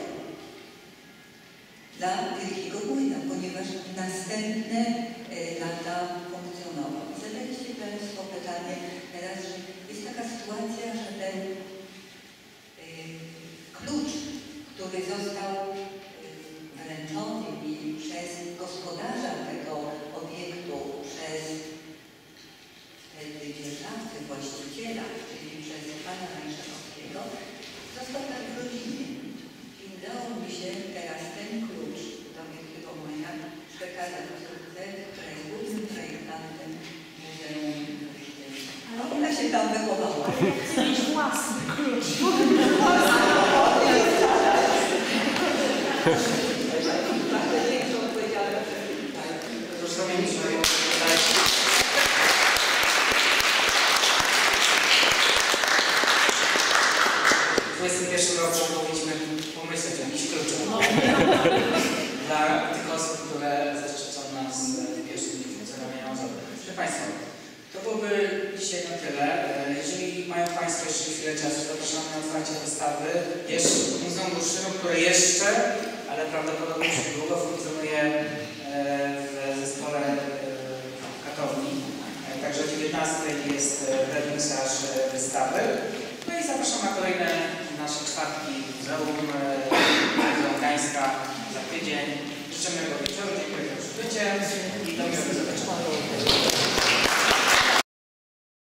dla Wielkiego Młyna, ponieważ następne lata funkcjonował. Zadaliście Państwo pytanie teraz, że jest taka sytuacja, że ten klucz, który został wręczony mi przez gospodarza tego obiektu, przez dzierżawcę, właściciela, czyli przez pana Rajszakowskiego, został tak w rodzinie. I udało mi się teraz ten klucz do Wielkiego Młyna przekazać córce, która jest głównym projektantem Muzeum Wrześniewskiego. Ona się tam wychowała. Chcę mieć własny klucz. Rozumiem, że w 21 roku powinniśmy pomyśleć o jakichś kluczach dla tych osób, które zaszczycą nas w pierwszym dniu ceremonii nałożowej. Proszę Państwa, to byłoby dzisiaj na tyle. Jeżeli mają Państwo jeszcze chwilę czasu, zapraszamy na otwarcie wystawy Muzeum Bursztynu, które jeszcze, ale prawdopodobnie już długo funkcjonuje w zespole w Katowni. Także o 19 jest wernisaż wystawy. No i zapraszam na kolejne nasze czwartki Muzeum Gdańska za tydzień. Życzymy miłego wieczoru, dziękuję za przybycie i do miłego zobaczenia.